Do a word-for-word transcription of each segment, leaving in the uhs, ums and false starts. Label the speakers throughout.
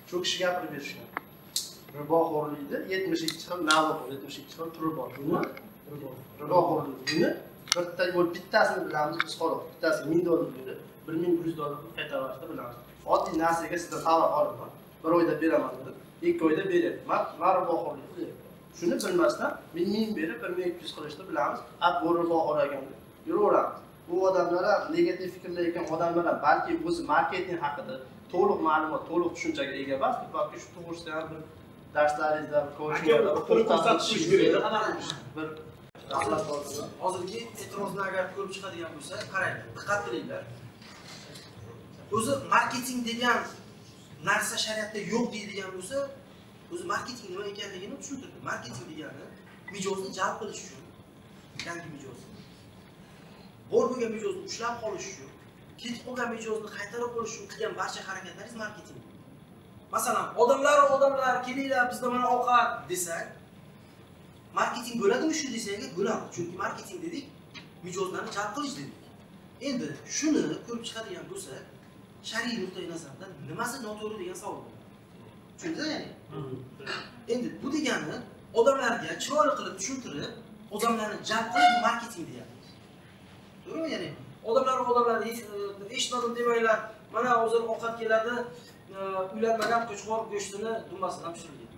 Speaker 1: shu kishi gapirib berishgan. Riboxo'rlikda yetmish ikki xil navi bor, yetmish ikki xil turi bor. Buni riboxo'rlik buni bitta bo'lib bittasini bilamiz biz xolos. Bittasi ming dollar berdi, bir ming bir yuz dollar qaytarishda bilamiz. Oddiy narsaga sizdan tovar olaman, bir oyda beraman deb, ikki oyda beradi. Men men riboxo'rlik qilyapman. Shuni bilmasdan ming ming berib bir ming ikki yuz qilishni bilamiz. Ab bu riboxo'r ekan deb yuraveramiz. Bu odamlar ham negativ fikrlayotgan odamlar ham balki o'zi marketing haqida to'liq ma'lumot, to'liq tushunchaga ega emas, balki shu to'g'risida ham bir darslaringizda, ko'rishingizda bir ko'rsatish kerak. Bir
Speaker 2: hozirgi e'tirozni agar ko'rib chiqadigan bo'lsa, qarang, diqqat qilinglar. O'zi marketing degan narsa shariatda yo'q deydigan bo'lsa, o'zi marketing nima ekanligini tushuntirdi. Marketing degani mijozni jalb qilish uchun, yangi mijoz. Bor bo'lgan mijozni ushlab qolish uchun, ketib qolgan mijozni qaytarib olish uchun qilgan barcha harakatlaringiz marketing. Masalan, odamlar odamlar kelinglar bizda mana ovqat desak, marketing bo'ladimi shu desak, bo'ladi. Chunki marketing dedik, mijozlarni jalb qilish dedik. Endi shuni ko'rib chiqadigan bo'lsak, shar'iy nuqtai nazardan nimasi noto'g'ri degan savol bo'ladi. Tushundingizmi ya'ni? Endi bu degani odamlarga chiroyli qilib tushuntirib, odamlarni jalb qilish marketing deyapmiz. To'g'rimi ya'ni? Odamlar odamlar eshitmadim demanglar. Mana hozir ovqat keladi, uylanmagan qo'chqor go'shtini dumbasidan pishirilgan.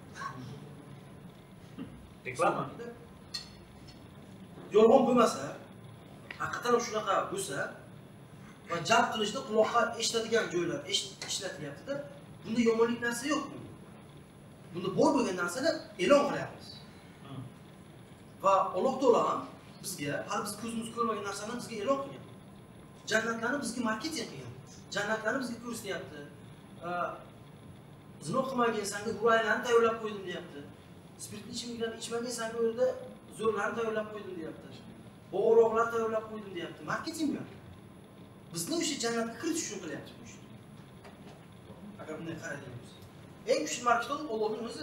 Speaker 2: Reklama. Yolg'on bo'lmasa, haqiqatan ham shunaqa bo'lsa, va jalb qilishda quloqqa eshitadigan joylar ishlatilyapti-da. Bunda yomonlik narsa yo'q. Bunda bor bo'lgan narsani e'lon qilyapmiz. Va Alloh taolo ham bizga, hali biz ko'zimiz ko'rmagan narsani bizga e'lon qilgan. Jannatlarni bizga marketing qilgan. Jannatlarni bizga ko'rsatyapti. Zino qilmagan sanga g'uraylarni tayyorlab qo'ydim deyapti. Spirtli ichimliklarni ichmagan sanga u yerda zo'rlarni tayyorlab qo'ydim deyapti. Bo'g'roqlar tayyorlab qo'ydim deyapti. Marketing bu. Bizni o'sha jannatga kiritish uchun qilyapti bu ishni. Agar bunday qaraydigan bo'lsak, eng kuchli marketing Allohning o'zi.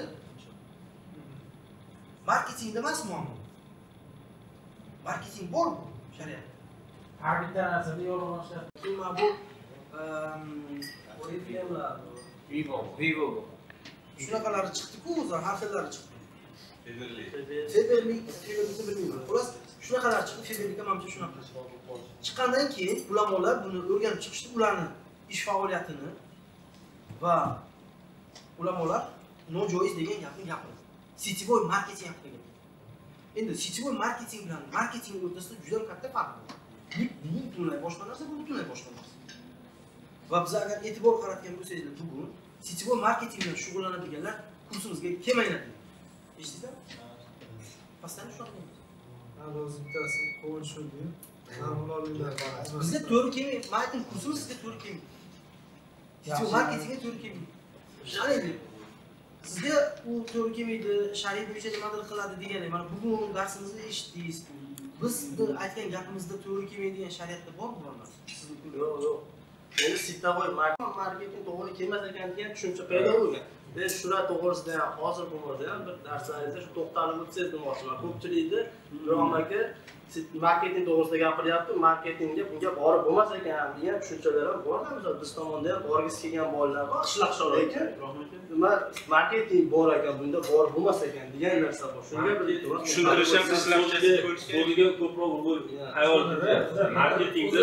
Speaker 2: Marketingda emas muammo. Marketing bor bu shariatda.
Speaker 3: Har bitta narsani yo'llanishlar.
Speaker 2: Nima bu? Oriflamelar,
Speaker 3: Vivo, Vivo.
Speaker 2: Shunaqalari chiqdi-ku, o'zi har xillari chiqdi.
Speaker 4: Feberli.
Speaker 2: Feberli, Feberli bilmayman. Xolos, shunaqalar chiqdi, Feberli hamcha shunaqa. Chiqqandan keyin ulamolar buni o'rganib chiqishdi, ularning ish faoliyatini va ulamolar nojoiz degan gapni gapirdi. Siteboy marketing haqida. Endi siteboy marketing bilan marketing o'rtasida juda katta farq bor. Bu butunlay boshqa narsa, bu butunlay boshqa narsa. Va biz agar e'tibor qaratgan bo'lsangiz, bugun siteboy marketing bilan shug'ullanadiganlar kursimizga kelmaylar. Eshitdingizmi? Pastdan shunaqa.
Speaker 1: O'zi bittasi qo'l shunday.
Speaker 2: Bizga to'g'ri kelmaydi. Men aytdim, kursimiz sizga to'g'ri kelmaydi. Siteboy marketingga to'g'ri kelmaydi. Shunday. Sizga u to'g'ri kelmaydi, shariy bo'yicha nimadir qiladi deganim. Mana bugun darsimizni eshitdingiz. Biz aytgan gapimizda to'g'ri kelmaydigan shariatda bormi, bormas?
Speaker 1: Yo'q, yo'q. Endi siteboy marketing to'g'ri kelmas ekan degan tushuncha paydo bo'lgan. Men shular to'g'risida ham hozir bo'lmasa ham bir darslaringizda shu to'xtalib o'tsangiz demoqchiman. Ko'pchilikni Iroq aka marketing to'g'risida gapiryapti, marketingga bunga borib bo'lmas ekan degan tushunchalar ham bor-da, misol biz tomonda ham borgisi kelgan bolalar bor, qishloq lekin nima marketing bor ekan, bunda borib bo'lmas ekan degan narsa bor. Shunga bir
Speaker 4: Tushuntirish ham ishlashga qo'liga ko'proq urg'u hayol qilyapti. Marketingda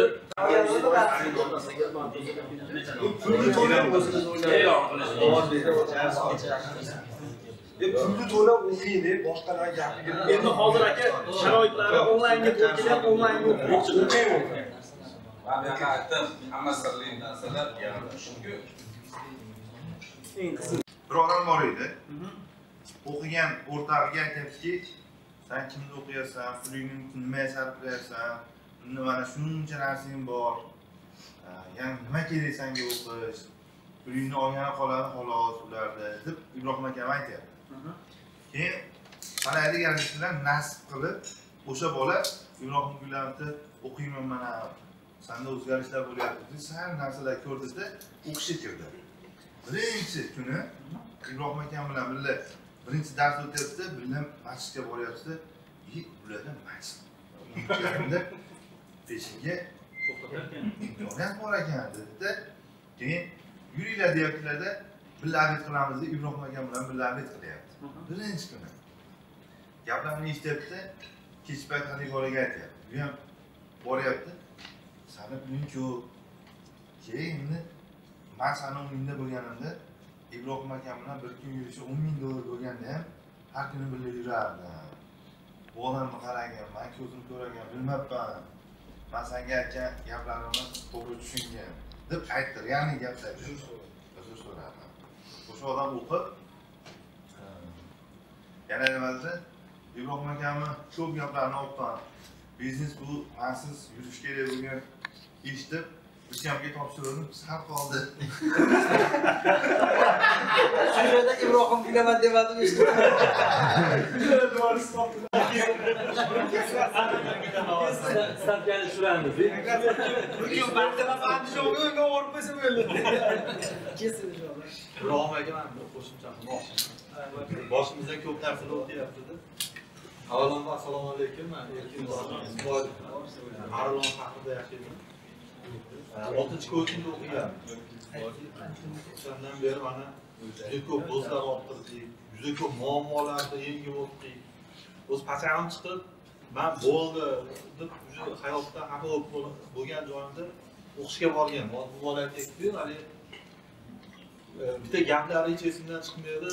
Speaker 1: pulni to'lab o'qiydi deb boshqalar gapirib.
Speaker 3: Endi hozir aka sharoitlari onlaynga to'g'ri onlaynga o'qimoqchi bo'lmayman.
Speaker 4: mana yoqqa aytdim, hamma sirli narsalar chunki
Speaker 1: eng qiziq
Speaker 5: bir odam bor edi. O'qigan o'rtog'iga aytibdiki, sen kimni o'qiyapsan, pulingni nimaga sarflayapsan, mana shuncha narsang bor. Ya'ni nima kerak senga o'qish? Pulingni olgani qoladi xolos ularda deb Ibrohim akam aytayapti. Keyin qaraydi galishlar nasib qilib o'sha bola Ibrohim Gulamni o'qiyman mana senda o'zgarishlar bo'lyapti deb sal narsalar ko'rdida o'qishga kirdi. Birinchi kuni Ibrohim akam bilan birga birinchi dars o'tyapti, birga masjidga boryapti. "Ey, ulardan masjid. Endi peshinga imkoniyat bor ekan" dedi. Keyin yuringlar deyaptilarda birga abed qilamiz deb Ibrohim akam bilan birga abed qilyapti. Birinchi kuni. Gaplarni eshityapti, kech payt Xaliqoraga aytyapti. Bu ham boryapti. Sani puling ko'p. Keyin endi men sani o'n mingda bo'lganimda Ibrohim akam bilan bir kun yurishi o'n ming dollar bo'lganda ham har kuni birga yurardim. Bu odamni qaragan, men ko'zim ko'ragan, bilmabman. Men senga aytgan gaplarimni to'g'ri tushungan deb aytdi. Ya'ni gaplar uzr so'radi. O'sha odam o'qib yana nimasi? Ibrohim akamni ko'p gaplarni o'qib, biznes bu mensiz yurish kerak bo'lgan eshitib, ukamga topshirdim, sal qoldi.
Speaker 2: Shu yerda Ibrohim bilaman demadim eshitdim.
Speaker 4: Stavkani tushiramiz.
Speaker 3: Bugun martaba Andijonga o'yinga olib qo'ysa bo'ldi.
Speaker 2: Kesin inshaalloh.
Speaker 6: Ibrohim aka men bir qo'shimcha qilmoqchiman. Boshimizdan ko'p narsalar o'tyapti-da. Avvalambor assalomu alaykum. Men Erkin Ismoil Marlon haqida yashayman. oltinchi ko'rsinda o'qigan. O'shandan beri mana juda ko'p do'stlar orttirdik, juda ko'p muammolarni yengib o'tdik. O'z pachag'im chiqib, men bo'ldi deb hayotda xafa bo'lgan joyimda o'qishga borgan. Bu bola aytdi, hali bitta gaplari ichimdan chiqmaydi.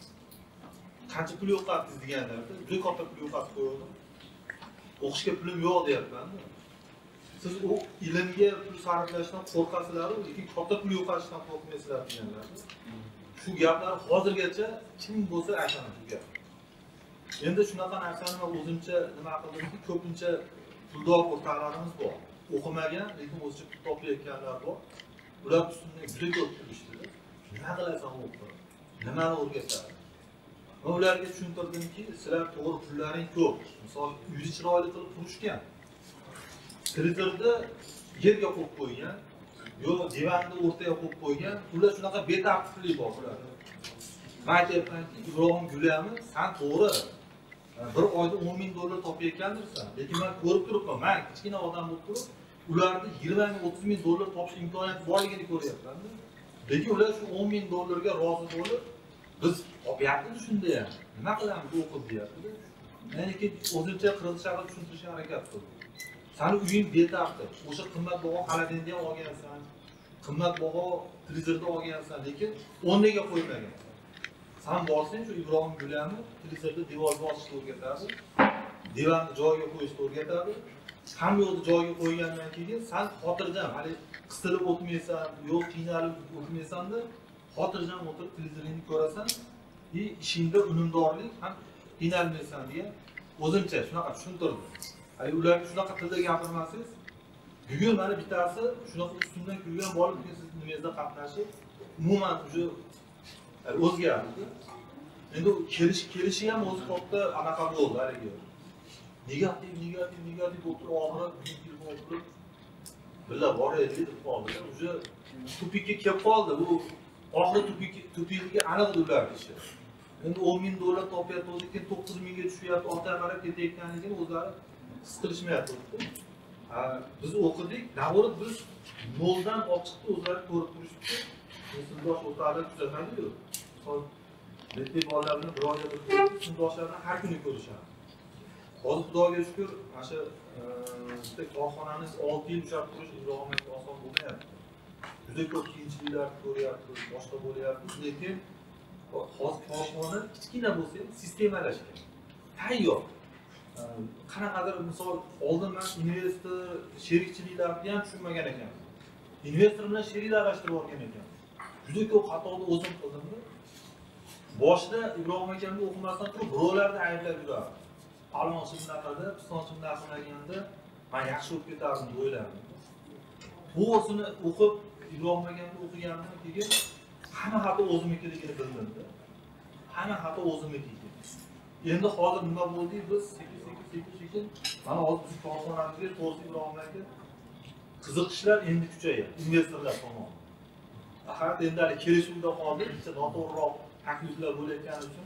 Speaker 6: Qancha pul yo'qotdingiz deganlarda, juda katta pul yo'qotib qo'ydim. O'qishga pulim yo'q deyapman. Siz o ilmga pul sarflashdan qo'rqasizlar, lekin katta pul yo'qotishdan qo'rqmaysizlar deganlar. Shu gaplar hozirgacha kim bo'lsa aytaman shu gap. Endi shunaqa narsani men o'zimcha nima qildimki, ko'pincha puldor o'rtoqlarimiz bor. O'qimagan, lekin o'zicha pul topayotganlar bor. Ular ustimdan juda ko'p pul ishladi. Nima qilasan o'qib? Nimani o'rgatadi? Men ularga tushuntirdimki, sizlar to'g'ri pullaring ko'p. Misol, uyni chiroyli qilib qurishgan. Televizorda yerga qo'yib qo'ygan, yo divanni o'rtaga qo'yib qo'ygan, ular shunaqa betartiblik bor ular. Men aytyapmanki, Ibrohim Gulami, sen to'g'ri bir oyda o'n ming dollar topayotgandirsan, lekin men ko'rib turibman, men kichkina odam bo'lib turib, ularni yigirma ming o'ttiz ming dollar topish imkoniyati borligini ko'ryapman. Lekin ular shu o'n ming dollarga rozi bo'lib, biz topyapmiz shunda ham. Nima qilamiz o'qib deyapti. Men lekin o'zimcha qirg'izchani tushuntirishga harakat qildim. Sani uying betartib, o'sha qimmatbaho xolodilnikda ham olgansan, qimmatbaho televizorda olgansan, lekin o'rniga qo'ymagan. Sen borsang shu Ibrohim Gulami televizorda devorga osishni o'rgatadi, divanni joyiga qo'yishni o'rgatadi. Ham yo'qni joyiga qo'ygandan keyin sen xotirjam, hali qisilib o'tmaysan, yo'q qiynalib o'tmaysan-da, xotirjam o'tirib televizoringni ko'rasan, va ishingda unumdorlik ham qiynalmaysan degan o'zimcha shunaqa tushuntirdim. Ay ularga shunaqa tilda gapirmasangiz, bugun mana bittasi shunaqa ustimdan kulgan borib, siz nimangizda qatnashib, umuman o'sha o'zgardi. Endi kelish kelishi ham o'zi katta anaqa bo'ldi haligi. Negativ, negativ, negativ o'tirib oxiri telefon o'tirib billa boraylik deb qoldi. O'sha tupikka kelib qoldi. Bu oxiri tupik tupigiga aniq ular ishi. Endi o'n ming dollar topyapti, o'zi to'qqiz mingga tushyapti, ortaga qarab ketayotganligini o'zlari qistirishmayapti. Ha, biz o'qidik, navorot biz noldan olib chiqdi, o'zlari ko'rib turishibdi. Sinfdosh o'rtoqlar kuzatadi-yu. Maktab bolalar bilan bir oyda bir sinfdoshlarni har kuni ko'rishadi. Hozir Xudoga shukr, mana shu bitta korxonamiz olti yil ushlab turish Ibrohim aka oson bo'lmayapti. Juda ko'p qiyinchiliklar ko'ryapmiz, boshqa bo'lyapmiz, lekin hozir korxona kichkina bo'lsa ham sistemlashgan. Tayyor. Qanaqadir misol oldin men investor sherikchiliklarni ham tushunmagan ekanman. Investor bilan sheriklashtirib olgan ekan. Juda ko'p xatoni o'zim qildim. Boshida Ibrohim akamni o'qimasdan turib, birovlarni ayblab yurardim. Palonchi bunaqada, pistonchi bunaqa qilganda men yaxshi o'qib ketardim deb o'ylardim. Bu o'zini o'qib, Ibrohim akamni o'qigandan keyin hamma xato o'zimnikiligini bildim. Hamma xato o'zimniki. Endi hozir nima bo'ldi? Biz sekin-sekin mana hozir biz korxonamizga to'g'ri Ibrohim aka qiziqishlar endi kuchayadi, investorlar tomonidan. Faqat endi hali kelishuvda qoldi, bitta noto'g'riroq takliflar bo'layotgani uchun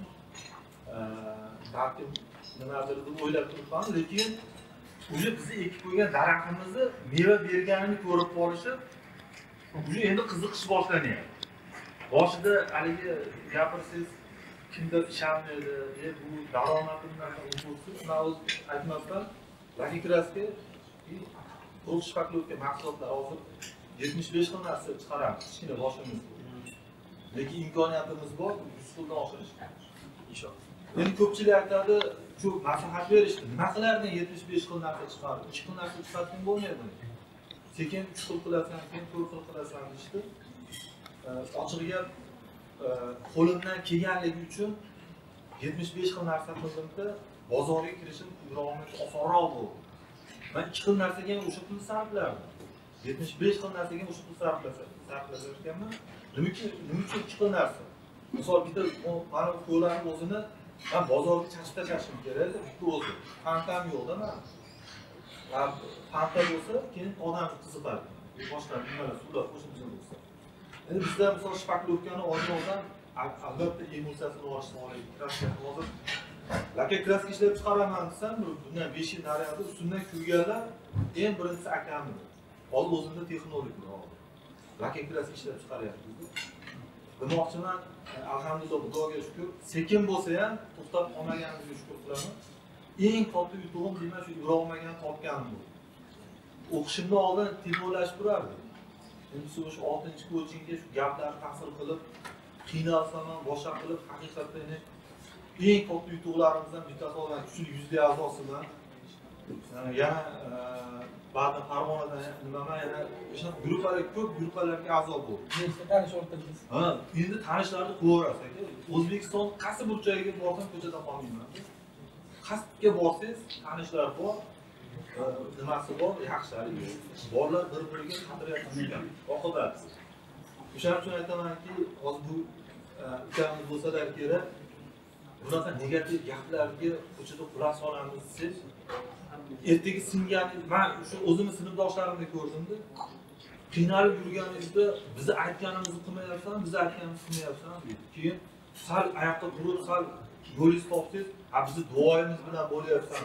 Speaker 6: balki nimadir deb o'ylab turibman, lekin o'sha bizni ekib qo'ygan daraxtimizni meva berganini ko'rib qolishib, o'sha endi qiziqish boshlanyapti. boshida haligi gapirsangiz kimdir ishonmaydi, e bu daromadimdan bo'lsin, man o'z aytmasdan Lucky Kraska to'q shifaklovka mahsulotlar hozir yetmish besh xil narsa chiqaramiz, kichkina boshimiz. Lekin imkoniyatimiz bor, yuz xildan oshirish. Inshaalloh. Endi ko'pchilik aytadi, shu maslahat berishdi. Nima qilarding yetmish besh xil narsa chiqarib, uch xil narsa chiqarsang bo'lmaydi. Sekin uch xil qilasan, keyin to'rt xil qilasan deyishdi. Ochiq gap, qo'limdan kelganligi uchun yetmish besh xil narsa qildimda, bozorga kirishim yurog'imga osonroq bo'ldi. Men ikki xil narsaga ham o'sha pulni sarflardim. yetmish besh xil narsaga ham o'sha pulni sarflardim. Nima uchun nima uchun ikki xil narsa? Misol bitta mana bu qo'llarning o'zini men bozorga chachib tashlashim kerak, bitta o'zi. Fantam yo'qda men. Fanta bo'lsa, keyin odam qiziqadi. Boshqa nimalar suvlar qo'shimcha bo'lsa. Endi bizda misol shifaklovkani oldin-oldin albatta emulsiyasini olishni olaylik. Kraskani hozir Lucky Kraska ishlab chiqaraman desam, bundan besh yil nariyada ustidan kuyganlar eng birinchisi akamdir. Hozir o'zimda texnologik bor. Lucky Kraska ishlab chiqaryapmiz. Demoqchiman, alhamdulillah, Xudoga shukr, sekin bo'lsa ham to'xtab qolmaganimizga shukr qilaman. Eng katta yutug'im demak shu yurolmagan topganim bu. O'qishimdan oldin tezlashib turardim. Endi shu oltinchi ko'chingga shu gaplar ta'sir qilib, qiynalsam ham boshqa qilib, haqiqatda eng katta yutuqlarimizdan bittasi olan kuchli yuzli a'zosiman. Yana ba'zi Farg'onadan nimaman yana o'sha gruppalar ko'p gruppalarga a'zo bo'ldi.
Speaker 3: Nechta tanish o'rtadingiz?
Speaker 6: Ha, endi tanishlarni qo'yaverasiz aka. O'zbekiston qaysi burchagiga borsam ko'chada qolmayman. Qasdga borsangiz tanishlar bor. Nimasi bor, yaxshiligi. Bolalar bir-biriga qadriyat tushgan. Oqibat. O'shaning uchun aytamanki, hozir bu ukamiz bo'lsalar kerak, bunaqa negativ gaplarga ko'chada quloq solamiz siz. Ertaga singaningiz, men shu o'zimni sinfdoshlarimni ko'rdimda, qiynalib yurganingizda bizni aytganimizni qilmayapsan, biz aytganimizni qilmayapsan deydi. Keyin sal oyoqqa turib, sal yo'lingiz topsangiz, ha bizni duoyimiz bilan bo'lyapsan.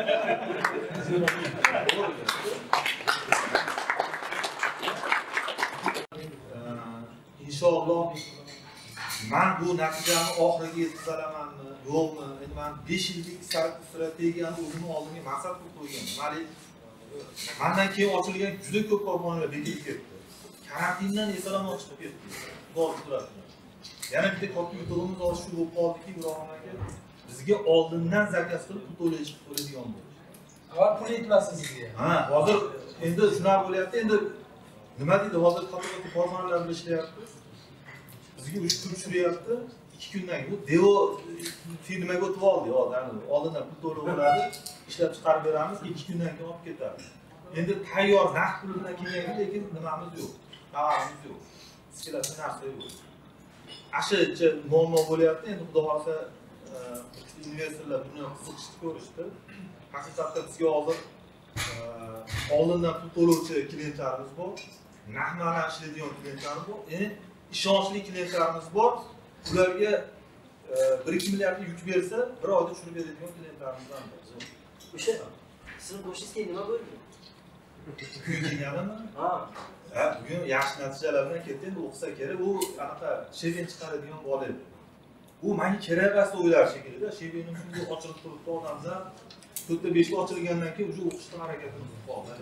Speaker 6: Inshaalloh men bu natijani oxiriga yetkazamanmi, yo'qmi? Endi men besh yillik strategiyani o'zimni oldimga maqsad qilib qo'yganman. Malik mendan keyin ochilgan juda ko'p korxonalar bekitib ketdi. Karantindan esalomon chiqib ketdi. Xudo yana bitta katta yutug'imiz hozir shu bo'lib qoldiki, Irohim aka bizga oldindan zakaz qilib pul to'lash qo'yadigan bo'ldi.
Speaker 3: Avval pul yetmasdi sizga.
Speaker 6: Ha, hozir endi shunaqa bo'lyapti. Endi nima deydi, hozir katta-katta korxonalar bilan ishlayapti. Bizga uch pul tushiryapti. ikki kundan keyin Devo firmaga o'tib oldi, odam oldindan pul to'lab oladi, ishlab chiqarib beramiz, ikki kundan keyin olib ketadi. Endi tayyor naqd pul bilan kelgan, lekin nimamiz yo'q. Tovarimiz yo'q. Skilasi narsa yo'q. Ashicha muammo bo'lyapti. Endi xudo xolasa investorlar buni qiziqishni ko'rishdi. Haqiqatda bizga hozir oldindan pul to'lovchi klientlarimiz bor. Naqd ishlaydigan klientlarimiz bor. Endi ishonchli klientlarimiz bor. Ularga bir ikki milliardni yuk bersa, bir oyda tushirib beradigan klientlarimizdan bor.
Speaker 2: O'sha sizning qo'shningizga nima bo'ldi?
Speaker 6: Kuyganimi?
Speaker 2: Ha.
Speaker 6: Ha, bugun yaxshi natijalar bilan ketdi, endi o'qisa kerak. U anaqa sheben chiqaradigan bola edi. U menga kerak emas o'ylar shekilli-da. Shebenim shunday ochilib turibdi odamlar. to'rtta beshga ochilgandan keyin o'sha o'qishga harakatimiz qoldi.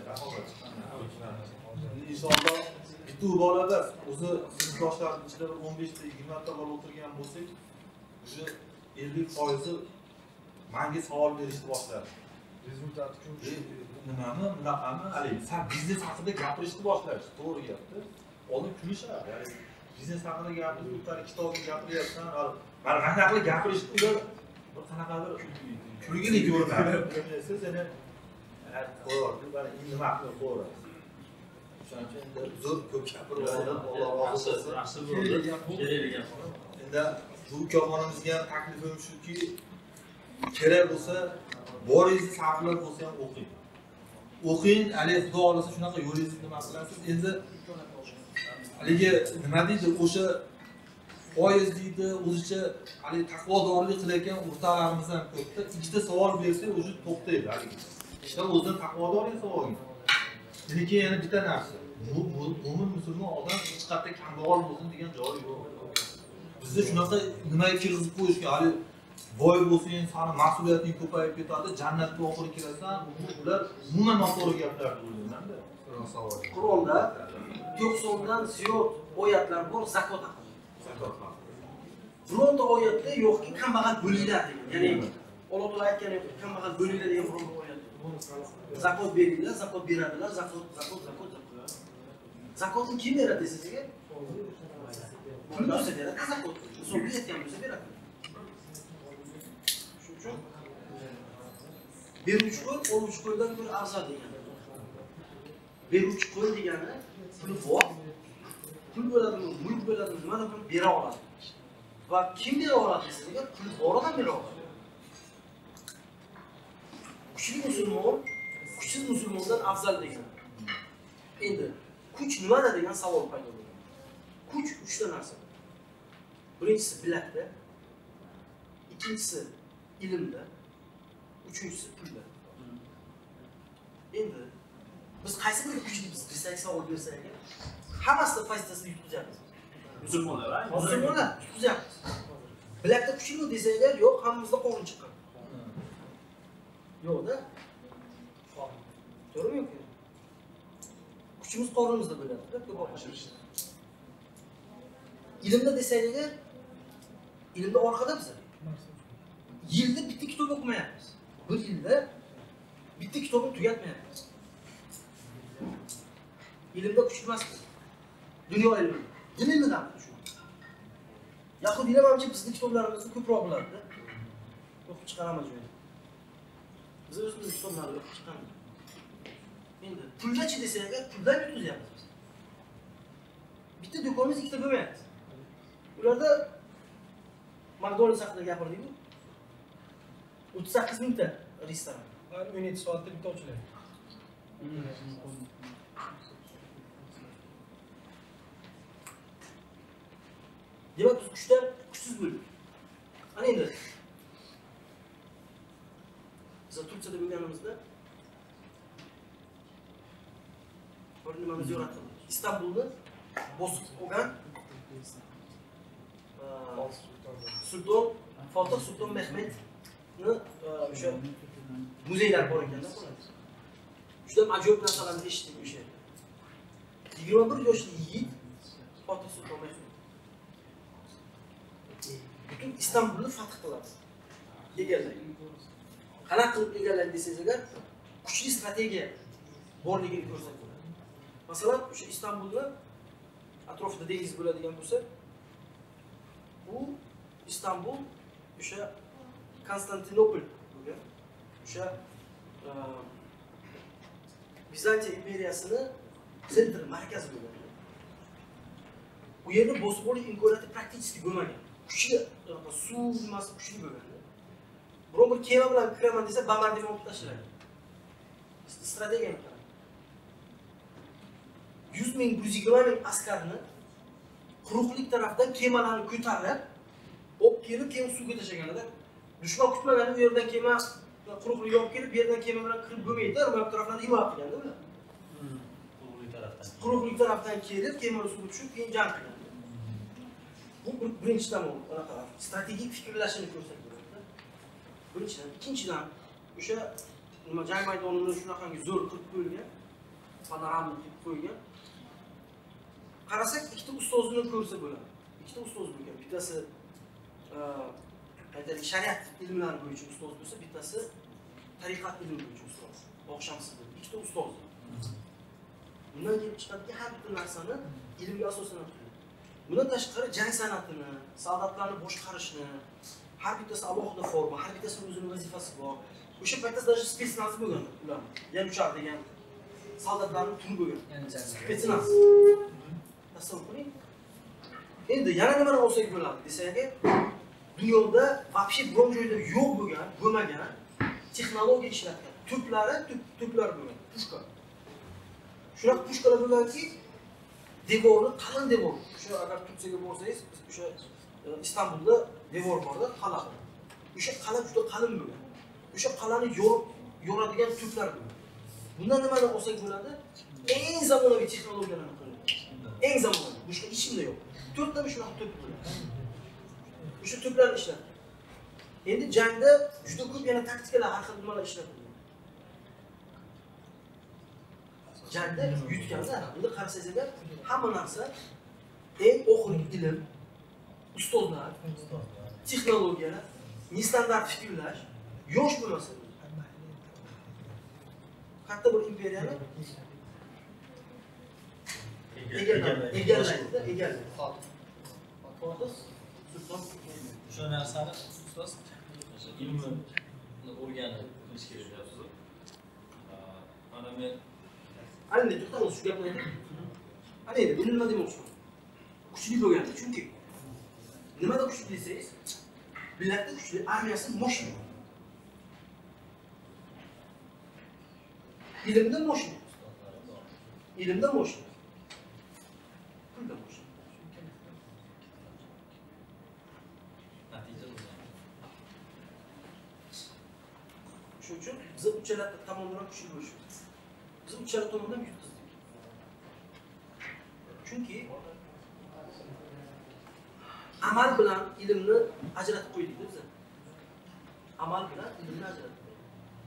Speaker 6: Inshaalloh bitta bola emas, o'zi sinfdoshlarning ichida o'n besh ta yigirma ta bola o'tirgan bo'lsak, o'sha ellik foizi menga savol berishni boshladi.
Speaker 3: Rezultat uchun
Speaker 6: nimami, bunaqami, haligi sen biznes haqida gapirishni boshlashdi, to'g'ri gapdi. Oldin kulishadi, ya'ni biznes haqida gapirib, yuqori kitobda gapiryapsan, mana qanaqa gapirishni ular bir qanaqadir kulgili ko'rinadi. Siz yana qo'yardi, mana nima qilib qo'yardi. Shuning uchun endi zo'r ko'p gapirib oldim, Alloh rozi bo'lsin.
Speaker 4: Yaxshi bo'ldi. Kerak ekan.
Speaker 6: Endi bu korxonamizga ham taklifim shuki, kerak bo'lsa, boringizni sarflab bo'lsa ham o'qing. O'qing, haligi xudo xolasa shunaqa yo'lingizni nima qilasiz. Endi haligi nima deydi, o'sha foiz deydi, o'zicha haligi taqvodorlik qilayotgan o'rtalarimiz ham ko'pda. Ikkita savol bersa, o'zi to'xtaydi haligi. Ishda o'zidan taqvodorlik savoling. Lekin yana bitta narsa, mo'min musulmon odam hech qanday kambag'al bo'lsin degan joyi yo'q. Bizda shunaqa nimaga kirgizib qo'yishgan, hali boy bo'lsang, seni mas'uliyating ko'payib ketadi, jannatga oxiri kirasan, ular umuman noto'g'ri gaplar o'ylayman-da.
Speaker 2: Qur'onda to'qsondan ziyod oyatlar bor zakot haqida.
Speaker 6: Zakot haqida.
Speaker 2: Bironta oyatda yo'qki kambag'al bo'linglar degan. Ya'ni Alloh taolo aytgan kambag'al bo'linglar degan bironta oyat. Zakot beringlar, zakot beradilar, zakot, zakot, zakot, zakot. Zakotni kim beradi desizga? Pul bo'lsa beradi, zakot. So'nggi aytgan bo'lsa beradi. Shuning uchun beruvchi qo'y, oluvchi qo'ydan ko'ra afzal degan. Beruvchi qo'y degani pul bor, pul bo'ladimi, mulk bo'ladimi, nima qilib bera oladi. Va kim bera oladi desizga, pul bor odam bera oladi. Kuchli musulmon, kuchsiz musulmondan afzal degan. Endi kuch nimada degan savol paydo bo'ladi. Kuch uchta narsa. Birinchisi bilakda, ikkinchisi ilmda, uchinchisi pulda. Endi biz qaysi bir kuchni biz desak, savol bersak, hammasini pozitivasiga yutqizamiz.
Speaker 4: Musulmonlar,
Speaker 2: Musulmonlar yutqizamiz. Bilakda kuchli desalar, yo'q, hammamizda qo'rin chiqqan. Yo'q-da. To'g'rimi yo'q? Kuchimiz qorinimizda bo'ladi-da, ko'p o'qishimiz. Ilmda desalar, ilmda orqada biz. Yilda bitta kitob o'qimayapmiz. Bir yilda bitta kitobni tugatmayapmiz. Ilmda kuch emas. Dunyo ilmi. Din ilmidan shu. Yahudiylar menimcha bizning kitoblarimizni ko'proq biladi-da. O'qib chiqaramiz joyda. Biz o'zimiz kitoblarni o'qib chiqamiz. Endi puldachi desak, puldan yutqizyapmiz biz. Bitta do'konimiz ikkita bo'lmayapti. Ularda McDonald's haqida gapirdik-ku. o'ttiz sakkiz mingta restoran.
Speaker 3: o'n yetti soatda bitta ochiladi.
Speaker 2: Demak, biz kuchdan kuchsiz bo'ldik. Ana endi biz Turkiyada bo'lganimizda bir nimani ziyorat qildik. Istanbulni bosib olgan Sulton Fatih Sulton Mehmetni o'sha muzeylar bor ekanda qo'yadi. Juda ajoyib narsalarni eshitdik o'sha. yigirma bir yoshli yigit Fatih Sulton Mehmet butun Istanbulni fath qiladi. Egallaydi. Qanaqa qilib egallaydi desangiz agar, kuchli strategiya borligini ko'rsatadi. Masalan, o'sha Istanbulda atrofida dengiz bo'ladigan bo'lsa, bu Istanbul o'sha Konstantinopol bo'lgan. O'sha Bizantiya imperiyasini sentr markazi bo'lgan. Bu yerni bosib olish imkoniyati praktik bo'lmagan. Kuchli suv nimasi kuchli bo'lgan. Biror bir kema bilan kiraman desa, bombardimon qilib tashlaydi. Strategiyani qarang. yuz ming, yuz yigirma ming askarni quruqlik tarafdan kemalarni ko'tarib, olib kelib kema suvga tashlaganida, dushman kutmaganda bu yerdan kema quruqlik olib kelib, bu yerdan kema bilan kirib bo'lmaydi, bu tarafdan himoya qilganda ular. Quruqlik tarafdan. Quruqlik tarafdan kelib, kema suvga tushib, keyin jang qilgan. Bu birinchi tomon, unaqa strategik fikrlashini ko'rsatadi. Birinchidan, ikkinchidan, o'sha nima jang maydonini shunaqangi zo'r qilib qo'yilgan, panoramni qilib qo'ygan. Qarasak, ikkita ustozini ko'rsa bo'ladi. Ikkita ustoz bo'lgan. Bittasi aytaylik, shariat ilmlari bo'yicha ustoz bo'lsa, bittasi tariqat ilmi bo'yicha ustoz. O'xshamsiz bo'ladi. Ikkita ustoz. Bundan kelib chiqadiki, har bir narsani ilmga asoslanib turadi. Bundan tashqari jang san'atini, soldatlarni boshqarishni, har bittasi alohida forma, har bittasining o'zining vazifasi bor. O'sha paytda даже spetsnaz bo'lgan ular. Yanuchar degan soldatlarning turi bo'lgan. Spetsnaz. Tasavvur qiling. Endi yana nimani olsak bo'ladi desak, dunyoda вообще biron joyda yo'q bo'lgan, bo'lmagan texnologiya ishlatgan. To'plari, to'plar bo'lgan, pushka. Shunaqa pushkalar bo'lganki, devori qalin devor. O'sha agar Turkiyaga borsangiz, o'sha Istanbulda devor borda, qala. O'sha qala juda qalin bo'lgan. O'sha qalani yorib, yoradigan to'plar bo'lgan. Bundan nimani olsak bo'ladi? Eng zamonaviy texnologiyalarni qo'llaydi. Eng zamonaviy. Boshqa hech kimda yo'q. to'rtta shunaqa to'p bo'lgan. O'sha to'plarni ishlatdi. Endi jangda juda ko'p yana taktikalar, har xil nimalar ishlatildi. Jangda yutganda, endi qarasangiz, hamma narsa eng oxirgi ilm, ustozlar, texnologiyalar, nestandart fikrlash, yosh bo'lmasa. Katta bir imperiyani egallaydi, egallaydi, egallaydi. To'g'ri.
Speaker 3: O'sha narsani ustoz ilmni o'rganib qilish kerak deyapsiz. Mana men
Speaker 2: Endi to'xtamiz shu gapni aytib. Ana endi buni nima demoqchiman? Kuchli bo'lganda, chunki nimada kuchli desangiz, millatda kuchli, armiyasi moshina. Ilmda moshina. Ilmda moshina. Pulda moshina.
Speaker 3: natija bo'ladi.
Speaker 2: Shuning uchun biz uchala tomondan kuchli bo'lishimiz. Biz uchala tomondan yutqizdik. Chunki amal bilan ilmni ajratib qo'ydik biz. Amal bilan ilmni ajratib qo'ydik.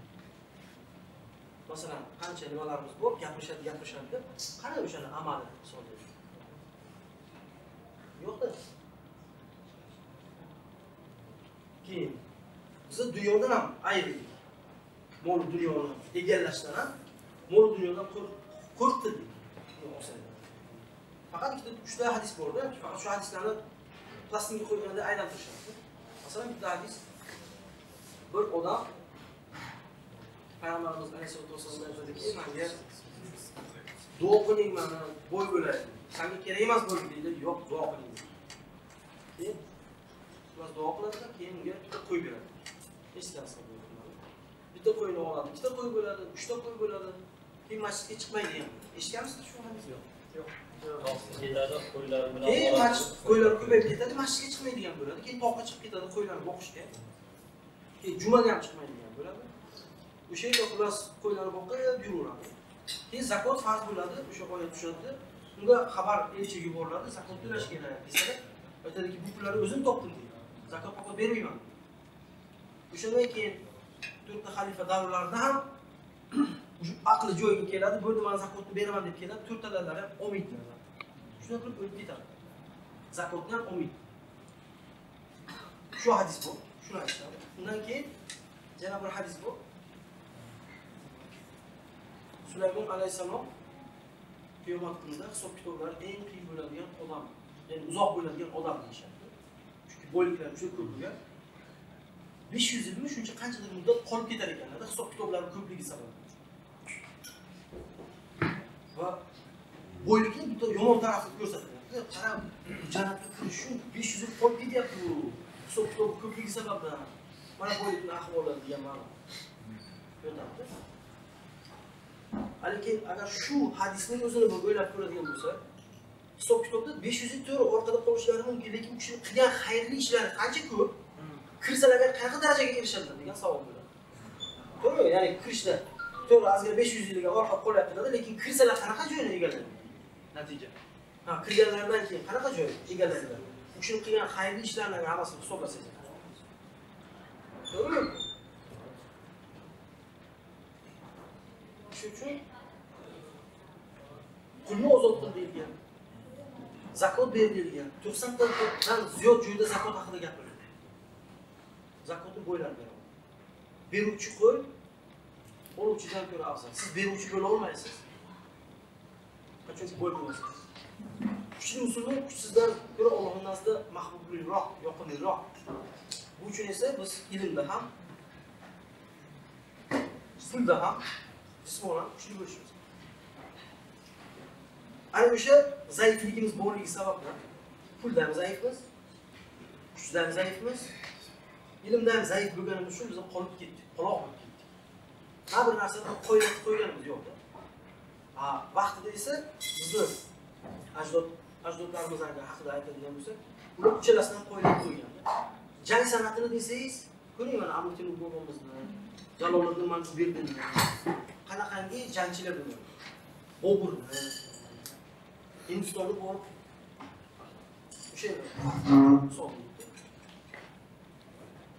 Speaker 2: Masalan, qancha nimalarimiz bor, gapirishadi, gapirishadi. Qani o'shani amali hisobda. Yo'qda. Keyin biz dunyodan ham ayrildik. Mol dunyoni egallashdan ham mol dunyodan qo'rqdik. Faqat ikkita uchta hadis bor-da, faqat shu hadislarni plastinga qo'yganda aylantirishadi. Masalan, bitta hadis bir odam Payg'ambarimiz alayhisolatu vasallam aytadiki, menga duo qiling, mana boy bo'lay. Senga kerak emas boy deydi, yo'q, duo qiling. Keyin biz duo qiladi, keyin unga bitta qo'y beradi. Hech narsa bo'lmaydi. Bitta qo'yni oladi, ikkita qo'y bo'ladi, uchta qo'y bo'ladi. Keyin masjidga chiqmaydi ham. Eshitganmisiz shu hadisni? Yo'q.
Speaker 3: Ketadi qo'ylar bilan.
Speaker 2: Keyin masjid qo'ylar ko'payib ketadi, masjidga chiqmaydigan bo'ladi. Keyin toqqa chiqib ketadi qo'ylarni boqishga. Keyin jumaga ham chiqmaydigan bo'ladi. O'sha yerda xullas qo'ylarni boqib yuraveradi. Keyin zakot farz bo'ladi, o'sha oyat tushadi. Unga xabar elchiga yuboriladi, zakot to'lash kerak desa, aytadiki, bu pullarni o'zim topdim deydi. Zakot qo'yib bermayman. O'shandan keyin to'rtta xalifa davrlarida ham aqli joyiga keladi, bo'ldi men zakotni beraman deb keladi, to'rtalar ham olmaydilar. Shuna qilib o'tib ketadi. Zakotni ham olmaydi. Shu hadis bu, shuni aytadi. Undan keyin yana bir hadis bu. Sulaymon alayhisalom qiyomat kunida hisob kitoblar eng qiyin bo'ladigan odam, ya'ni uzoq bo'ladigan odam deyishadi. Chunki boyliklar juda ko'p bo'lgan. besh yuz yilmi shuncha qanchadir muddat qolib ketar ekanlar, hisob kitoblar ko'pligi sabab. Va boylikning bitta yomon tarafini ko'rsatadi. Qarab, jannatga kirish uchun besh yuz yil qolib ketyapti bu. Hisob kitob ko'pligi sababdan. Mana boylikning ahvoli degan ma'no. Yo'qotdi. Lekin agar shu hadisning o'zini bir o'ylab ko'radigan bo'lsa, hisob kitobda besh yuz yil to'g'ri orqada qolishlari mumkin, lekin u kishi qilgan xayrli ishlari qancha ko'p, kirsalarga qanaqa darajaga erishadilar degan savol bo'ladi. To'g'ri, ya'ni kirishda to'g'ri azgina besh yuz yilga orqa qolyapti, lekin kirsalar qanaqa joyni egallaydi? Natija. Ha, kirganlardan keyin qanaqa joy egallaydilar? U kishi qilgan xayrli ishlarning hammasini hisoblasangiz. To'g'ri? Shuning uchun pulni ozod qilingan, zakot berilgan, to'qson dan ziyod joyda zakot haqida gapirildi. Zakotni bo'ylar beradi. Beruvchi qo'y oluvchidan ko'ra afzal. Siz beruvchi bo'la olmaysiz. Qachonki bo'y bo'lasiz. Kuchli musulmon kuchsizdan ko'ra Allohning nazdida mahbubliroq, yoqimliroq. Bu uchun esa biz ilmda ham, pulda ham jismonan kuchli bo'lishimiz. Ana o'sha zaifligimiz borligi sababdan puldan zaifmiz, kuchdan zaifmiz, ilmdan zaif bo'lganimiz uchun biz qolib ketdik, qoloq bo'lib ketdik. Har bir narsani qo'yib qo'yganimiz yo'qda. Ha, vaqtida esa bizni ajdod ajdodlarimiz haqida aytadigan bo'lsak, ular uchalasidan qo'yib qo'ygan. Jang san'atini desangiz, ko'ring mana Amir Temur bobomizni, Jaloliddin Manguberdi'ni qanaqangi jangchilar bo'lgan. Boburni, Hindistonga borib o'sha hisoblaydi.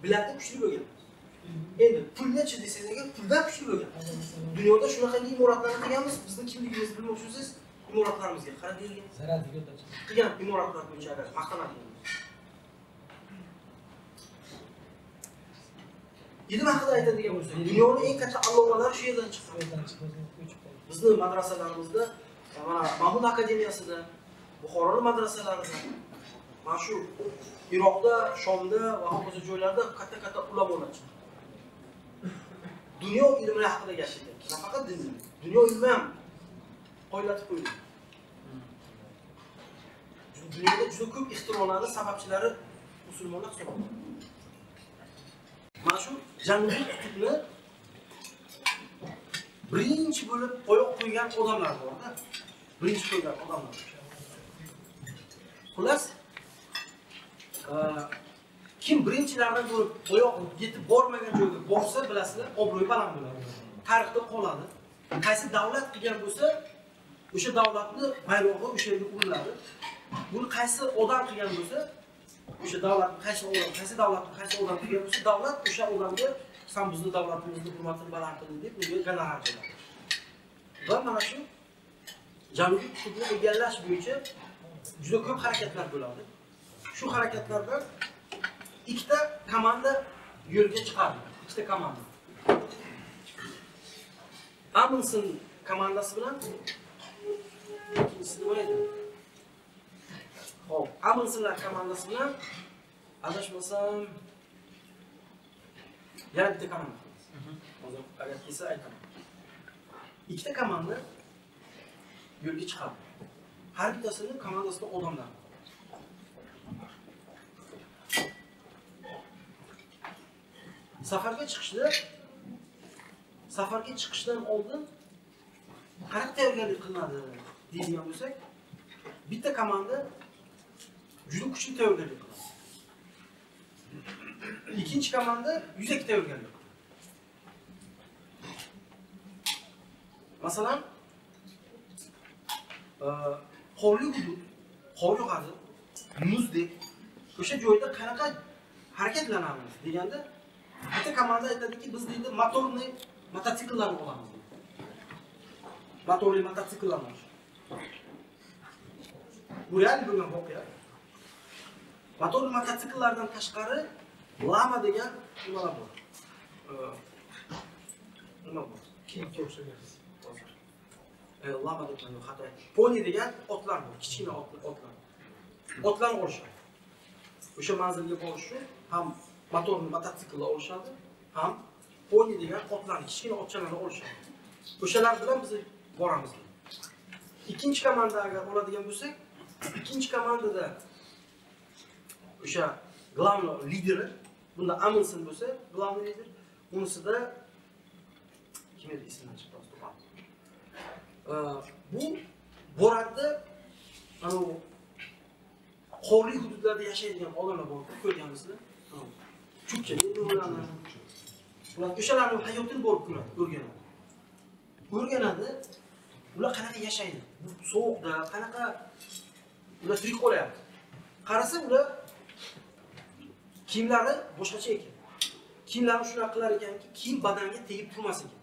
Speaker 2: Bilarda kuchli bo'lgan. Endi pulni-chi desangiz agar puldan kuchli bo'lgan. Dunyoda shunaqangi imoratlarni qilganmiz, bizning kimligimizni bilmoqchisiz, imoratlarimizga qarab deyilgan. Qilgan imoratlar bo'yicha agar maqtanadigan. Ilm haqida aytadigan bo'lsak, dunyoning eng katta allomalari shu yerdan chiqqan. Bizning madrasalarimizda, mana Mahmud akademiyasida, Buxoro madrasalarida, mana shu Iroqda, Shomda va hokazo joylarda katta-katta ulamolar chiqqan. Dunyo ilmi haqida gapirgan. Nafaqat din, dunyo ilmi ham qo'ylatib qo'yilgan. Dunyoda juda ko'p ixtirolarning sababchilari musulmonlar hisoblanadi. Mana shu Janubiy qutbni birinchi bo'lib oyoq qo'ygan odamlar bor-da. Birinchi qo'ygan odamlar. Xullas, kim birinchilardan bo'lib oyoq yetib bormagan joyga borsa, bilasizlar, obro'yi baland bo'ladi. Tarixda qoladi. Qaysi davlat qilgan bo'lsa, o'sha davlatni bayrog'i o'sha yerga uriladi. Buni qaysi odam qilgan bo'lsa, o'sha davlatni qaysi odam, qaysi davlatni qaysi odam qilgan bo'lsa, davlat o'sha odamga "Sen bizni davlatimizni hurmatini baland qilding" deb unga gonorar beradi. Va mana shu Janubiy qutbni egallash bo'yicha juda ko'p harakatlar bo'ladi. Shu harakatlarda ikkita komanda yo'lga chiqadi. Ikkita komanda. Amundsen komandasi bilan ikkinchisi nima edi? Xo'p, Amundsenlar komandasi bilan adashmasam yana bitta komanda. Hozir agar kelsa aytaman. Ikkita komanda yo'lga chiqadi. Har bittasining komandasida odamlar. Safarga chiqishda safarga chiqishdan oldin qanaqa tayyorgarlik qilinadi deydigan bo'lsak, bitta komanda juda kuchli tayyorgarlik qiladi. Ikkinchi komanda yuzaki tayyorgarlik qiladi. Masalan, qorli hudud, qor yog'adi, muzdek, o'sha joyda qanaqa harakatlanamiz deganda, bitta komanda aytadiki, biz deydi motorli mototsikllarni olamiz. Motorli mototsikllarni. Bu real bo'lgan voqea. Motorli mototsikllardan tashqari lama degan nimalar bor. Nima bor? Kiyikka o'xshagan. Lama degan yo'q, xato. Poni degan otlar bor, kichkina otlar. Otlarni olishadi. O'sha manzilga borish uchun ham motorli mototsikllar olishadi, ham poni degan otlarni, kichkina otchalarni olishadi. O'shalar bilan biz boramiz. Ikkinchi komanda agar oladigan bo'lsak, ikkinchi komandada o'sha главный lideri, bunda Amundsen bo'lsa, главный lider, unisida kim edi ismini chiqdi to'g'ri. Bu boradi, ana u qorli hududlarda yashaydigan odamlar bor, ko'rganmisizlar? Chukchali ularni. Ular o'shalarning hayotini borib ko'radi, o'rganadi. O'rganadi, ular qanaqa yashaydi? Bu sovuqda qanaqa ular tirik qolyapti. Qarasa ular kiyimlari boshqacha ekan. Kiyimlari shunaqa qilar ekanki, kiyim badanga tegib turmas ekan.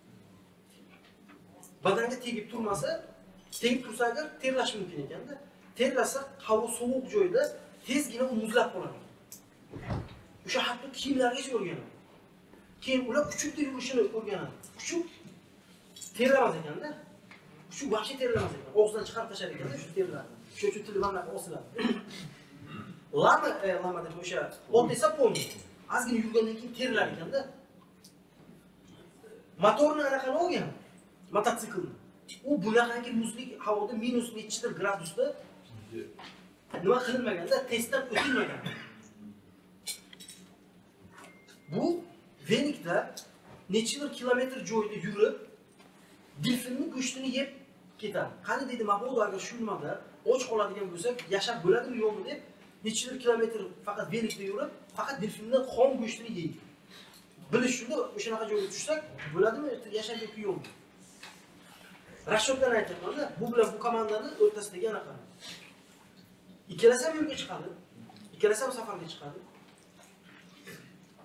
Speaker 2: Badanga tegib turmasa, tegib tursa agar terlash mumkin ekanda. Terlasa, havo sovuq joyda tezgina muzlab qoladi. O'sha hatto kiyimlargacha o'rganadi. Keyin ular kuchukda yurishini o'rganadi. Kuchuk terlamas ekanda. Kuchuk vahshiy terlamas ekan. Og'zidan chiqarib tashlar ekanda shu terlarni. Shu uchun tilmanlar osiladi. Lama, lama deb o'sha ot desa poni. Ozgina yurgandan keyin terlar ekanda. Motorni anaqani olgan. Mototsiklni. U bunaqangi muzlik havoda minus nechidir gradusda nima qilinmaganda, testdan o'tilmagan. Bu Venikda nechidir kilometr joyda yurib, delfinning go'shtini yeb ketadi. Qani deydi, mabodo agar shu nimada och qoladigan bo'lsak, yashab bo'ladimi yo'qmi deb, nechidir kilometr faqat Venikda yurib, faqat delfinning xom go'shtini yeydi. Bilish shunda, o'shanaqa joyga tushsak, bo'ladimi, yashab yoki yo'qmi? Rashotdan aytayapman-da, bu bilan bu komandani o'rtasidagi anaqa. Ikkalasi ham yo'lga chiqadi. Ikkalasi ham safarga chiqadi.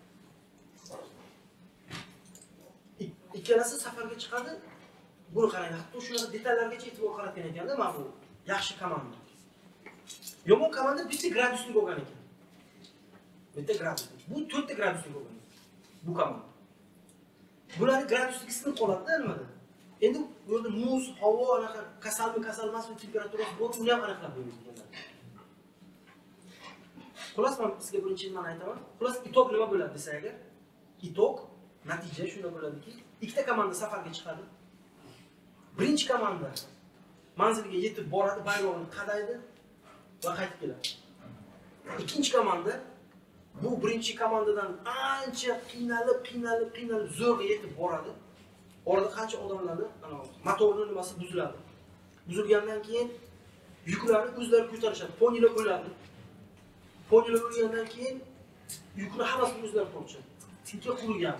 Speaker 2: ikkalasi safarga chiqadi. Buni qarang, hatto shunaqa detallargacha e'tibor qaratgan ekanda, mana bu yaxshi komanda. Yomon komanda bitta graduslik bo'lgan ekan. Bitta graduslik. Bu to'rtta graduslik bo'lgan. Bu komanda. Bular graduslik sinib qoladi-da nimada? Endi bu yerda muz, havo, anaqa kasalmi, kasal emasmi temperaturasi bor, uni ham aniqlab qo'yilgan. Xullas, men sizga birinchi nimani aytaman. Xullas, itok nima bo'ladi desa agar, itok natija shunda bo'ladiki, ikkita komanda safarga chiqadi. Birinchi komanda manzilga yetib boradi, bayrog'ini qadaydi va qaytib keladi. Ikkinchi komanda bu birinchi komandadan ancha qiynalib, qiynalib, qiynalib zo'rga yetib boradi. Orada qancha odamlarni, ana motorning nimasi buziladi. Buzilgandan keyin yuklarni o'zlari ko'tarishadi, ponilar o'ladi. Ponilar o'lgandan keyin yukni hammasini o'zlari tortishadi. Tinka qurilgan.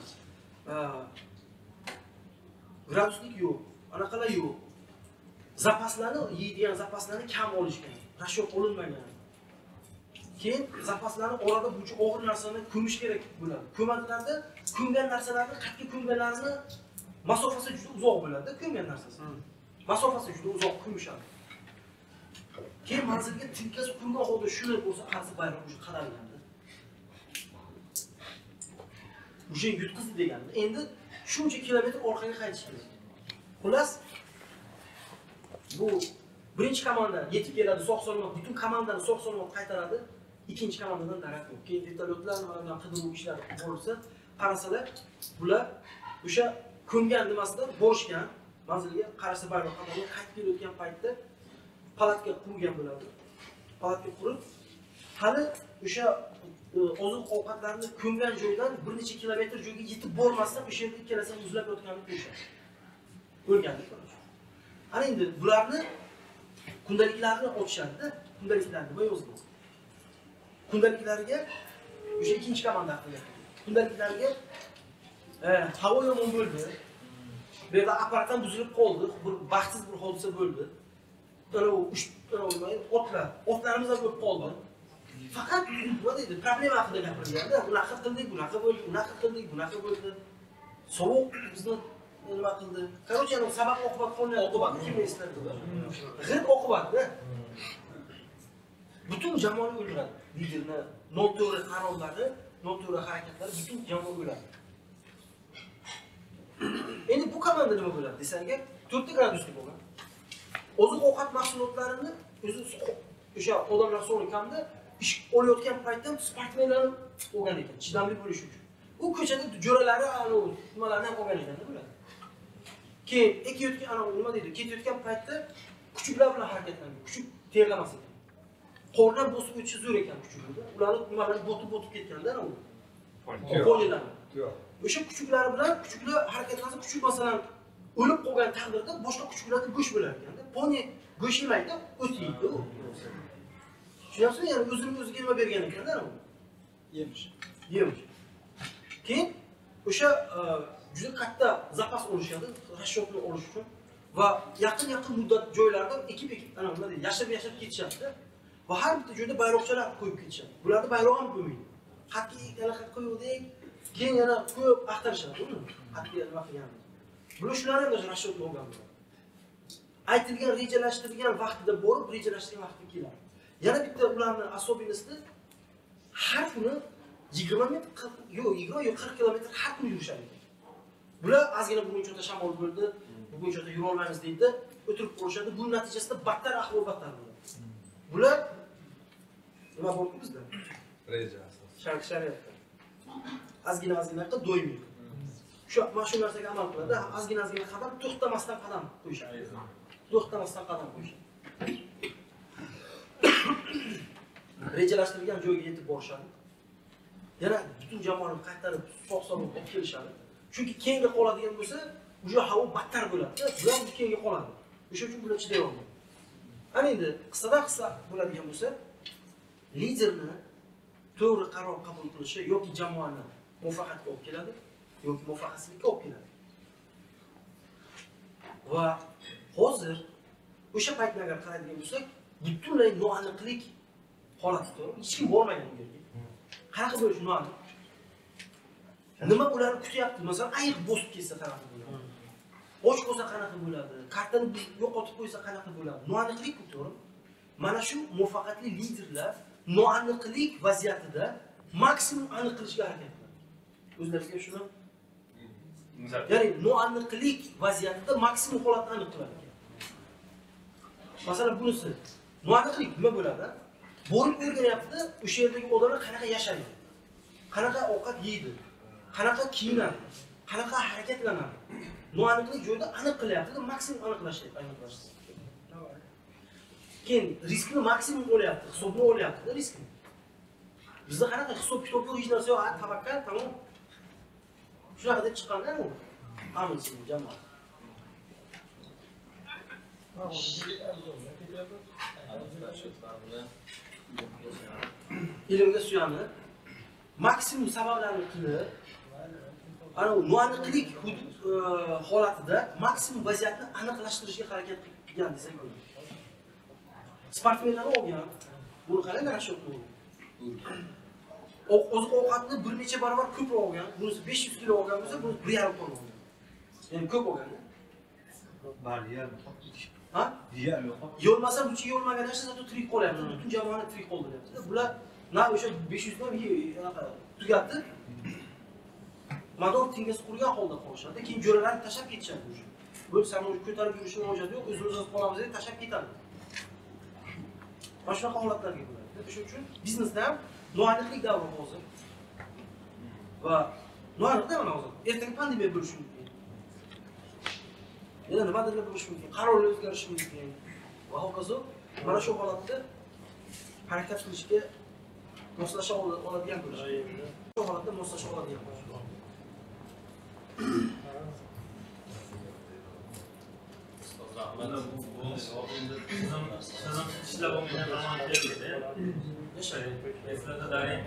Speaker 2: Graduslik yo'q, anaqalar yo'q. Zapaslarni, yeydigan zapaslarni kam olishgan, rashoq olinmagan. Keyin zapaslarni orada buncha og'ir narsani ko'mish kerak bo'ladi. Ko'madilarda ko'mgan narsalarni, qatga ko'mganlarni masofasi juda uzoq bo'ladi, ko'mgan narsasi. Masofasi juda uzoq ko'mishadi. Keyin manzilga tinkasi qurgan holda shuni bo'lsa, qarzi bayroq o'sha qaralganda. O'sha yutqizdi deganda. Endi shuncha kilometr orqaga qaytish kerak. Xullas, bu birinchi komanda yetib keladi, sog'-salomat, butun komandani sog'-salomat qaytaradi. Ikkinchi komandadan darak yo'q. Keyin vertolyotlar bilan qidiruv ishlari bo'lsa, qarasalar, bular o'sha ko'mgan nimasidan borishgan, manzilga qarasa bayroq qatorga qaytib kelayotgan paytda palatka qurgan bo'ladi. Palatka qurib, hali o'sha oziq-ovqatlarni ko'mgan joydan bir necha kilometr joyga yetib bormasdan o'sha yerda ikkalasini muzlab yotganini ko'rishadi. O'lganlik bo'ladi. Ana endi bularni kundaliklarni ochishadi-da. Kundaliklar nima yozilgan? Kundaliklarga o'sha ikkinchi komanda haqida. Kundaliklarga havo yomon bo'ldi. Bu yerda apparatdan buzilib qoldi, bir baxtsiz bir hodisa bo'ldi. Ana u uch otlar, otlarimiz ham bo'lib qoldi. Faqat nima deydi, problema haqida gapirganda, bunaqa qildik, bunaqa bo'ldi, bunaqa qildik, bunaqa bo'ldi. Sovuq bizni nima qildi? Qarochi, ana sabab oqibat qolgan oqibatni kim eslaydi? G'ir oqibatda butun jamoani o'ldiradi. Liderni noto'g'ri qarorlari, noto'g'ri harakatlari butun jamoa o'ladi. Endi bu komanda nima bo'ladi desangiz, to'rtta graduslik bo'lgan. Oziq-ovqat mahsulotlarini o'zi o'sha odamlar so'raganida ish olayotgan paytda sportmenlarni olgan ekan, chidamli bo'lish uchun. U ko'chada jo'ralari ana nimalarni ham olgan ekan bo'ladi. Keyin ekayotgan ana nima deydi, ketayotgan paytda kuchuklar bilan harakatlanadi. Kuchuk terlamas ekan. Qordan bosib o'tishi zo'r ekan kuchuklarda. Ularni nimalarni botib-botib ketganda ana u. Ponilar. O'sha kuchuklar bilan kuchuklar harakatlansa, kuchuk masalan o'lib qolgan taqdirda boshqa kuchuklarga go'sht bo'lar ekanda. Poni go'sht yemaydi, o't yeydi u. Tushunyapsizmi? Ya'ni o'zini o'ziga nima bergan ekanda ana u. Yemish. Yemish. Keyin o'sha juda katta zapas olishadi, rashotni olish uchun va yaqin-yaqin muddat joylarda ekib-ekib ana nima deydi, yashab-yashab ketishadi. Va har bitta joyda bayroqchalar qo'yib ketishadi. Bularda bayroq ham qo'ymaydi. Xatga yana xat qo'yuvdik, keyin yana ko'p axtarishadi uni. Xatga nima qilganmiz. Bular ham o'zi rashot bo'lgan bo'ladi. Aytilgan, rejalashtirilgan vaqtida borib, rejalashtirgan vaqtga keladi. Yana bitta ularning asobinosti har kuni yigirma metr, yo'q, yigirma yo'q qirq kilometr har kuni yurishadi. Bular ozgina buguncha shamol bo'ldi, buguncha yura olmaymiz deydi, o'tirib qolishadi. Buning natijasida battar ahvol battar bo'ladi. Bular nima bo'ldi bizda?
Speaker 6: Reja asos.
Speaker 2: Shariatda. Ozgina-ozgina qilib do'ymaydi. Shu mana shu narsaga amal qiladi. Ozgina-ozgina qadam to'xtamasdan qadam qo'yishadi. To'xtamasdan qadam qo'yishadi. Rejalashtirilgan joyga yetib borishadi. Yana butun jamoani qaytarib sog'-salomat olib kelishadi. Chunki keyinga qoladigan bo'lsa, o'sha havo battar bo'ladi. Bular keyinga qoladi. O'sha uchun bular chiday olmaydi. Ana endi qissadan qissa bo'ladigan bo'lsa, liderni to'g'ri qaror qabul qilishi yoki jamoani muvaffaqiyatga olib keladi, yoki muvaffaqiyatsizlikka olib keladi. Va hozir o'sha paytga agar qaraydigan bo'lsak, butunlay noaniqlik holatda, hech kim bormagan u yerga. Qanaqa bo'lishi noaniq? Nima ularni kutyapti? Masalan, ayiq bosib ketsa qanaqa bo'ladi? och bo'lsa qanaqa bo'ladi? Kartani yo'qotib qo'ysa qanaqa bo'ladi? Noaniqlik bu, to'g'ri? Mana shu muvaffaqiyatli liderlar noaniqlik vaziyatida maksimum aniq qilishga harakat qiladi. O'zlariga shuni ya'ni noaniqlik vaziyatida maksimum holatni aniq qiladi. Masalan, bunisi noaniqlik nima bo'ladi? Borib o'rganyapti, o'sha yerdagi odamlar qanaqa yashaydi? Qanaqa ovqat yeydi? Qanaqa kiyinadi? Qanaqa harakatlanadi? Noaniqlik joyida aniq qilyapti, maksimum aniqlashdi, aniqlashdi. Keyin riskni maksimum o'lyapti, hisobni o'lyapti, riskni. Bizda qanaqa hisob kitob yo'q, hech narsa yo'q, tavakkal, tamom. Shunaqa deb chiqqanda u aminsin jamoat. Ilmga suyanib, maksimum sabablarni qilib, ana noaniqlik holatida maksimum vaziyatni aniqlashtirishga harakat qilgan desak bo'ladi. Sportmenlar olgan, buni qarang, mana shu oziq ovqatni bir necha barobar ko'proq olgan, bunisi besh yuz kilo olgan bo'lsa, bunisi bir yarim ton olgan. Ya'ni ko'p olgan.
Speaker 6: Bari yer.
Speaker 2: Ha?
Speaker 6: Yer yo'q.
Speaker 2: Yo'lmasa uchi yo'lmagan narsa zato tirik qolyapti. Butun jamoani tirik qoldiryapti. Bular na o'sha besh yuz dan tugatdi. Mador tingasi qurgan holda qolishadi. Keyin jo'ralarni tashab ketishadi o'sha. Bu samolyot ko'tarib yurishning hojati yo'q, o'zimiz qolamiz deb tashab ketadi. Mana shunaqa holatlarga bo'ladi. Shuning uchun biznesda ham noaniqlik davri hozir. Va noaniqda mana hozir ertaga pandemiya bo'lishi mumkin. Yana nimadir bo'lishi mumkin, qarorlar o'zgarishi mumkin. Va hokazo mana shu holatda harakat qilishga moslasha oladigan bo'lish. Shu holatda moslasha oladigan bo'lish.
Speaker 4: Mana bu endi sizning ishlab olgan zamon keldi. Yashaydi. Eslarda daring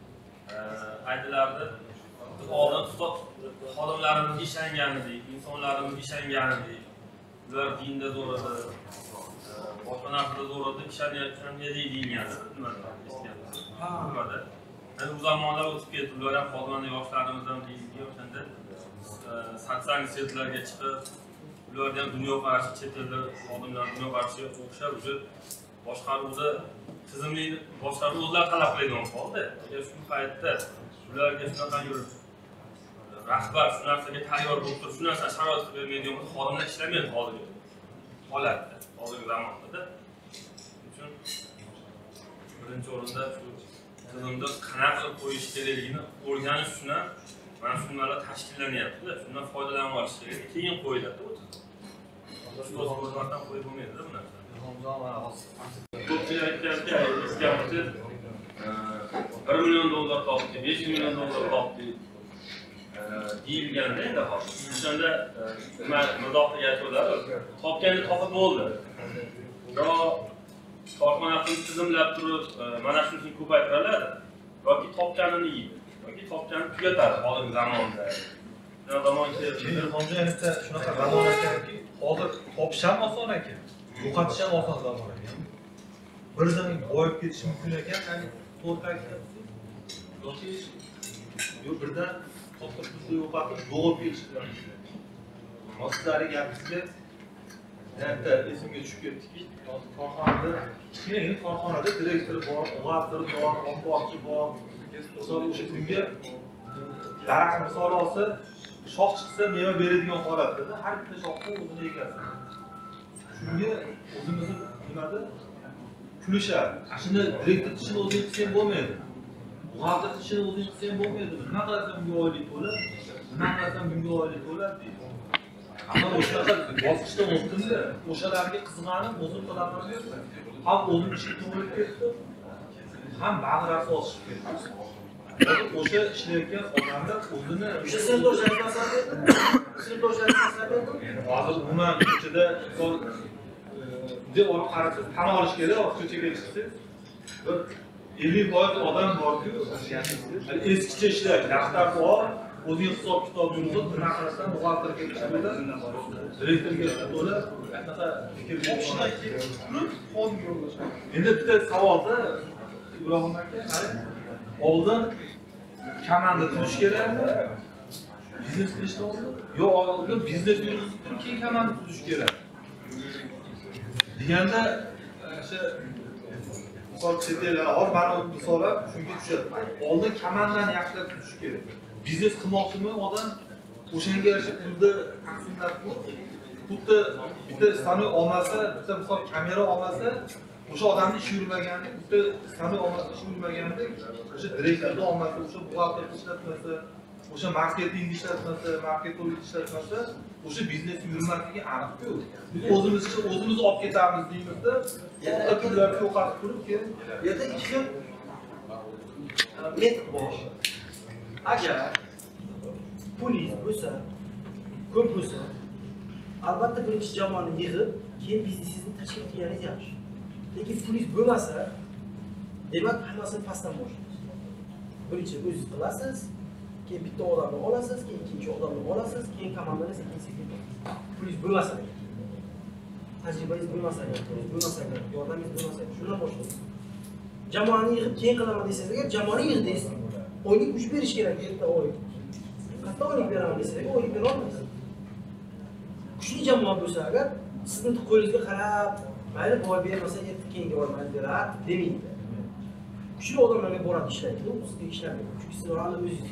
Speaker 4: aydilardi. Oldin xodimlarimiz ishlanganidek, insonlarimiz ishlanganidek, ular dinda zo'r edi, boshqa narsada zo'r edi, ishlanayotgan edi deyilgandi. Ha, nimada? Endi u zamonlar o'tib ketdi, ular ham xodimlar yoshlarimizdan deyilgan o'shanda saksang setlarga chiqib, ularda ham dunyoqarashi chet elda xodimlar dunyoqarashiga o'xshab, o'sha boshqaruvda tizimli boshqaruv o'zlari talab qiladigan qoldi. Agar shu paytda ularga shunaqa yurib rahbar shu narsaga tayyor bo'lib turib, shu narsa sharoit qilib bermaydigan bo'lsa, xodimlar ishlamaydi hozirgi holatda, hozirgi zamonda. Uchun birinchi o'rinda shu tizimda qanaqa qilib qo'yish kerakligini o'rganish uchun mana shunlarga tashkillanyapti. Shundan foydalanib olish kerak. Keyin qo'yiladi u tizim. Shu o'zgarishdan qo'yib bo'lmaydi bu narsa. Ko'pchilik aytayapti, eskiamti bir million dollar topdi, besh million dollar topdi deyilganda endi hozir. O'shanda nima mudofaga aytdilar, topganini topib bo'ldi. Biroq korxonasini tizimlab turib, mana shuni ko'paytiradi yoki topganini yeydi, yoki topganini tugatadi hozirgi zamonda. Nima zamon keldi?
Speaker 6: Hozirda shunaqa zamon ekanki, hozir topish ham oson ekan, yo'qotish ham oson zamon ekan. Birdan boyib ketish mumkin ekan, ya'ni to'g'ri aytyapsiz. Yoki yo'q birdan to'xtab turib yo'qotib, bo'g'ib ketish bilan. Hozirlari gapingizga bitta esimga tushib ketdiki, korxonada, kichkina korxonada direktor bor, buxgalter bor, omborchi bor. Misol o'sha kunga daraxt misol olsa, shox chiqsa meva beradigan holatda har bitta shoxga o'zini egasi. Shunga o'zimizni nimada kulishadi. Shuni direktor ishini o'zing qilsang bo'lmaydi. Buxgalter ishini o'zing qilsang bo'lmaydi. Nima qilasan bunga oylik to'lab, nima qilasan bunga oylik to'lab deydi. Ammo o'shalar bosqichdan o'tdimda, o'shalarga qiziqanim o'zim qilaman deb, ham o'zim ishga to'g'ri ketdi, ham bag'rasi osib ketdi. O'sha ishlayotgan odamlar o'zini
Speaker 2: o'sha sendojlar masalan, sendojlar masalan,
Speaker 6: hozir umuman ko'chada misol deb olib qarasangiz, tan olish kerak, ko'chaga chiqsangiz, bir ellik foiz odam bor-ku, eskicha ishlaydi, daftar bor, o'zing hisob kitobing yo'q, nima qilasan, buxgalterga ishlaydi, direktorga to'la, anaqa fikrga ishlaydi. Endi bitta savolda Ibrohim aka, oldin komanda turish kerakmi biznes qilishdan oldin yo oldin biznes yurgizib turib keyin komanda tuzish kerak deganda o'sha misol chet ellar hozir mana bu misollar shunga tushadi. Oldin komandani yaxshilab tuzish kerak. Biznes qilmoqchimi odam o'shanga yarasha pulni taqsimlab qo'yib, xuddi bitta stanoy olmasa, bitta misol kamera olmasa, o'sha odamni ishi yurmagani, bitta stanoy olmasa ishi yurmaganda, o'sha direktorni olmasa, o'sha buxgalter ishlatmasa, o'sha marketing ishlatmasa, marketing ishlatmasa, o'sha biznesni yurmasligi aniq-ku. Biz o'zimizcha o'zimiz olib ketamiz deymizda, o'sha pullarni yo'qotib turib keyin
Speaker 2: bu yerda ikki xil metod bor. Agar pulingiz bo'lsa, ko'p bo'lsa, albatta birinchi jamoani yig'ib, keyin biznesingizni tashkil qilganingiz yaxshi. Lekin pulingiz bo'lmasa, demak hammasini pastdan boshlaysiz. Birinchi o'zingiz qilasiz, keyin bitta odamni olasiz, keyin ikkinchi odamni olasiz, keyin komandani sekin-sekin pulingiz bo'lmasa, tajribangiz bo'lmasa, pulingiz bo'lmasa, yordamingiz bo'lmasa, shundan boshlaysiz. Jamoani yig'ib keyin qilaman desangiz, agar jamoani yig'dingiz, oylik uch berish kerak, bitta oylik. Qanday oylik beraman desangiz, oylik bera olmaysiz. Kuchli jamoa bo'lsa agar, sizni qo'lingizga qarab, mayli boy bermasa, keyingi oy mayli beradi demaydi. Kuchli odamlarga boradi ishlaydi, u sizga ishlamaydi. Chunki siz orada o'zingiz.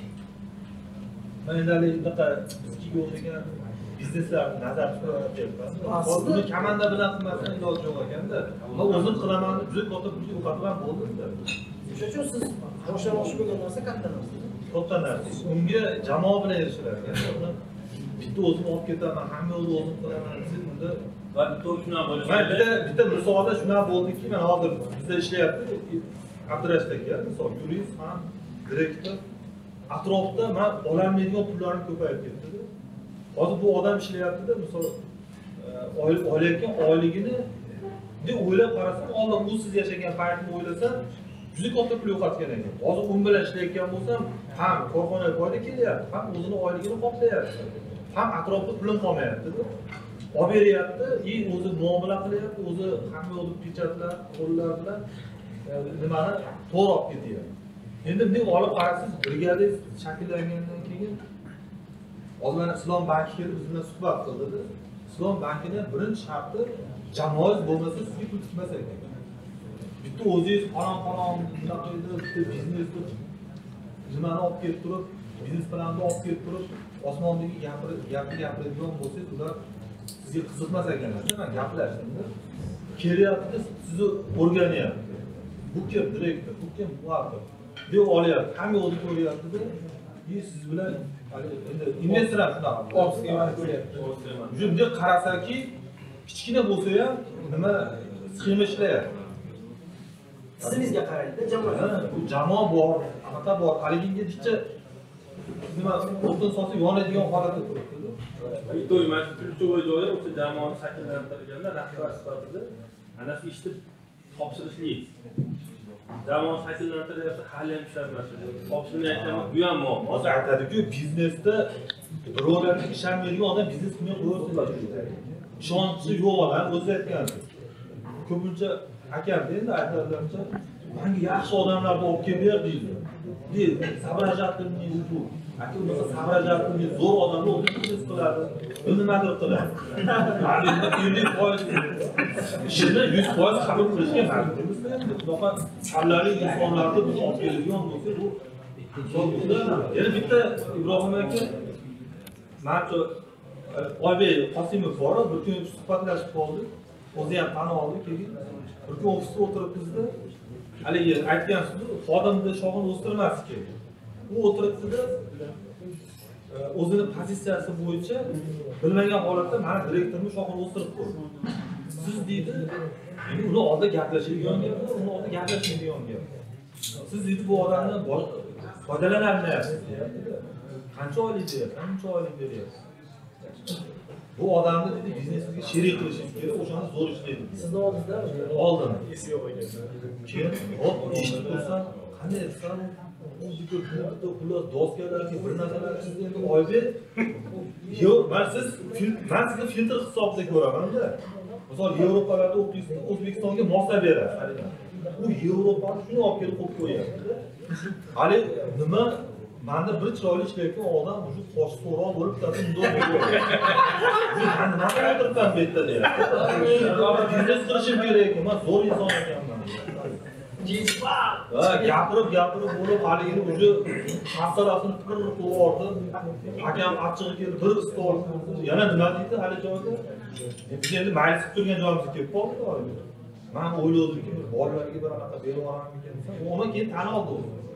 Speaker 6: Men endi bunaqa bizga yo'lgan bizneslarni nazarda tutyapman. Buni komanda bilan qilmasdan iloji yo'q ekanda. Men o'zim qilaman deb juda katta pulga o'qatib bo'ldim-da.
Speaker 2: O'sha uchun siz boshlamoqchi bo'lgan narsa katta narsa.
Speaker 6: Katta narsa. Unga jamoa bilan erishiladi. Bitta o'zim olib ketaman, hamma o'zim o'zim qilaman deb unda
Speaker 4: va bitta shunaqa bo'lishi.
Speaker 6: Men bitta bitta misolda shunaqa bo'ldiki, men hozir bizda ishlayapti. Abdurashid aka, misol yurist ham, direktor atrofda men olamlaydigan pullarni ko'payib ketdi. Hozir bu odam ishlayapti-da, misol olayotgan oyligini deb o'ylab qarasam, oldin u siz yashagan paytni o'ylasam, juda katta pul yo'qotgan ekan. Hozir u bilan ishlayotgan bo'lsam, ham korxonaga foyda kelyapti, ham o'zini oyligini qoplayapti. Ham atrofda pulim qolmayapti-da. Olib beryapti, и o'zi muomala qilyapti, o'zi hamma o'zi pechatlar, qo'llar bilan nimani to'g'ri olib ketyapti. Endi bunday olib qarasangiz, brigadangiz shakllangandan keyin hozir Islom banki kelib biz bilan suhbat qildi. Islom bankining birinchi sharti jamoangiz bo'lmasa sizga pul tushmas ekan. Bitta o'zingiz qalon-qalon bunaqa bitta biznesni nimani olib kelib turib, biznes planni olib kelib turib, osmondagi gapirib, gapni gapiradigan bo'lsangiz, ular sizga qiziqmas ekanlar. Men gaplashdim-da. Kelyapti, sizni o'rganyapti. Bu kim direktor, bu kim buxgalter deb olyapti. Hamma o'zi ko'ryapti-da. И siz bilan endi investorlar shunaqa ops sxemani ko'ryapti. Shunday qarasaki, kichkina bo'lsa ham nima sxema ishlayapti.
Speaker 2: Sizimizga qaraydi, jamoa.
Speaker 6: Bu jamoa bor, anaqa bor. Haliginga dicha nima o'tin sosi yonadigan holatda turibdi.
Speaker 4: To'y mana shu ключевой joyi o'sha jamoani shakllantirganda rahbar sifatida ana shu ishni topshirishlik. Jamoa shakllantiryapti, hali ham ishlanmasa. Topshirishni aytaman, bu ham muammo.
Speaker 6: Hozir aytadi-ku, biznesda birovlarga ishonmaydigan odam biznes qilmay qo'yaveradi. Ishonchi yo'q odam o'zi aytgansiz. Ko'pincha akam endi aytadilarcha, menga yaxshi odamlarni olib kelib ber deydi. Deydi, sabrajatni u. Aka unaqa sabrajatni zo'r odamni o'zi biznes qiladi. U nimadir qiladi. ellik foiz ishini yuz foiz qabul qilishga majburmiz endi. Bunaqa hallali insonlarni biz olib keladigan bo'lsa, bu yana bitta Ibrohim aka Marto Oybek Qosimov bor, bir kun suhbatlashib qoldik. O'zi ham tan oldi, keyin bir kun ofisda o'tiribmizda, haligi aytgansiz, xodimni shog'ini o'stirmaslik kerak. U o'tiribdi-da, o'zini pozitsiyasi bo'yicha bilmagan holatda meni direktorni shog'ini o'stirib qo'ydi. Siz deydi, endi uni oldida gaplashadigan gap, uni oldida gaplashmaydigan gap. Siz deydi bu odamni foydalanolmayapsiz deyapti-da. Qancha oylik beryapsiz, qancha oylik beryapsiz? Bu odamni dedi biznesimizga sherik qilishingiz kerak, o'shani zo'r ishlaydi.
Speaker 2: Sizni oldingizda
Speaker 6: oldin.
Speaker 3: Esiga qo'ygan.
Speaker 6: Keyin hop eshitib tursam, qanday desam, o'ziga bitta xullas doskalarga bir narsalar sizni endi Oybek, yo'q, men siz men sizni filtr hisobida ko'raman-da. Misol Yevropalarda o'qiysiz, O'zbekistonga moslab berasiz. U Yevropani shuni olib kelib qo'yib qo'yapti. Hali nima manda bir chiroyli ishlayotgan odam o'sha qosh so'roq bo'lib turadi, undoq bo'ladi. Men nima qilib o'tiribman bu yerda deyapti. Biznes qilishim kerak, men zo'r inson ekanman. Ha, gapirib gapirib bo'lib haligini o'sha masalasini qilib qo'yardi. Akam achchig'i keldi, bir stol yana nima deydi hali joyda. Biz endi maylis qilib turgan joyimizga kelib qoldi. Men o'yladim, bolalarga bir anaqa berib yuborammikan desam, uni keyin tan oldi.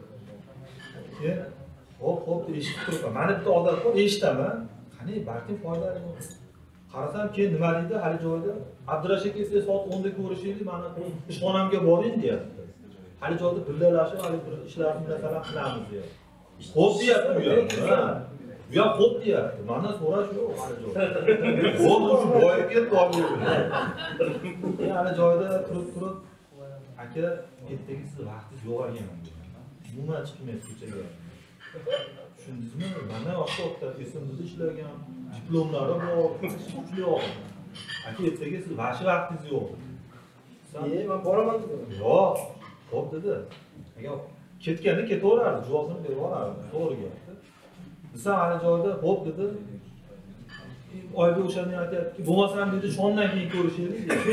Speaker 6: Keyin hop hop eshitib turibman. Mana bitta odat bor, eshitaman. Qani balkim foydali bor. Qarasam keyin nima deydi hali joyda? Abdurashid aka soat o'nda ko'rishaylik, mana ishxonamga boring deyapti. Hali joyda birgalashib hali bir ishlarni masalan qilamiz deyapti. Xo'p deyapti bu ham. Bu ham xo'p deyapti. Mendan so'rash yo'q hali joyda. Bo'ldi shu boyib ketib qoldi. Hali joyda turib turib aka ertaga siz vaqtingiz yo'q ekan. Umuman chiqmaysiz ko'chaga. Tushundingizmi? Mana yoshda esimizda ishlagan, diplomlari bor, kuchli odam. Aka ertaga siz vashi vaqtingiz yo'q.
Speaker 1: E, men boraman dedim.
Speaker 6: Yo'q, xo'p dedi. Agar ketganda ketaverardi, javobini berib yuborardi. To'g'ri gapdi. Biz hali joyda xo'p dedi. Oyda o'shani aytayaptiki, bo'lmasam dedi, shondan keyin ko'rishaylik dedi.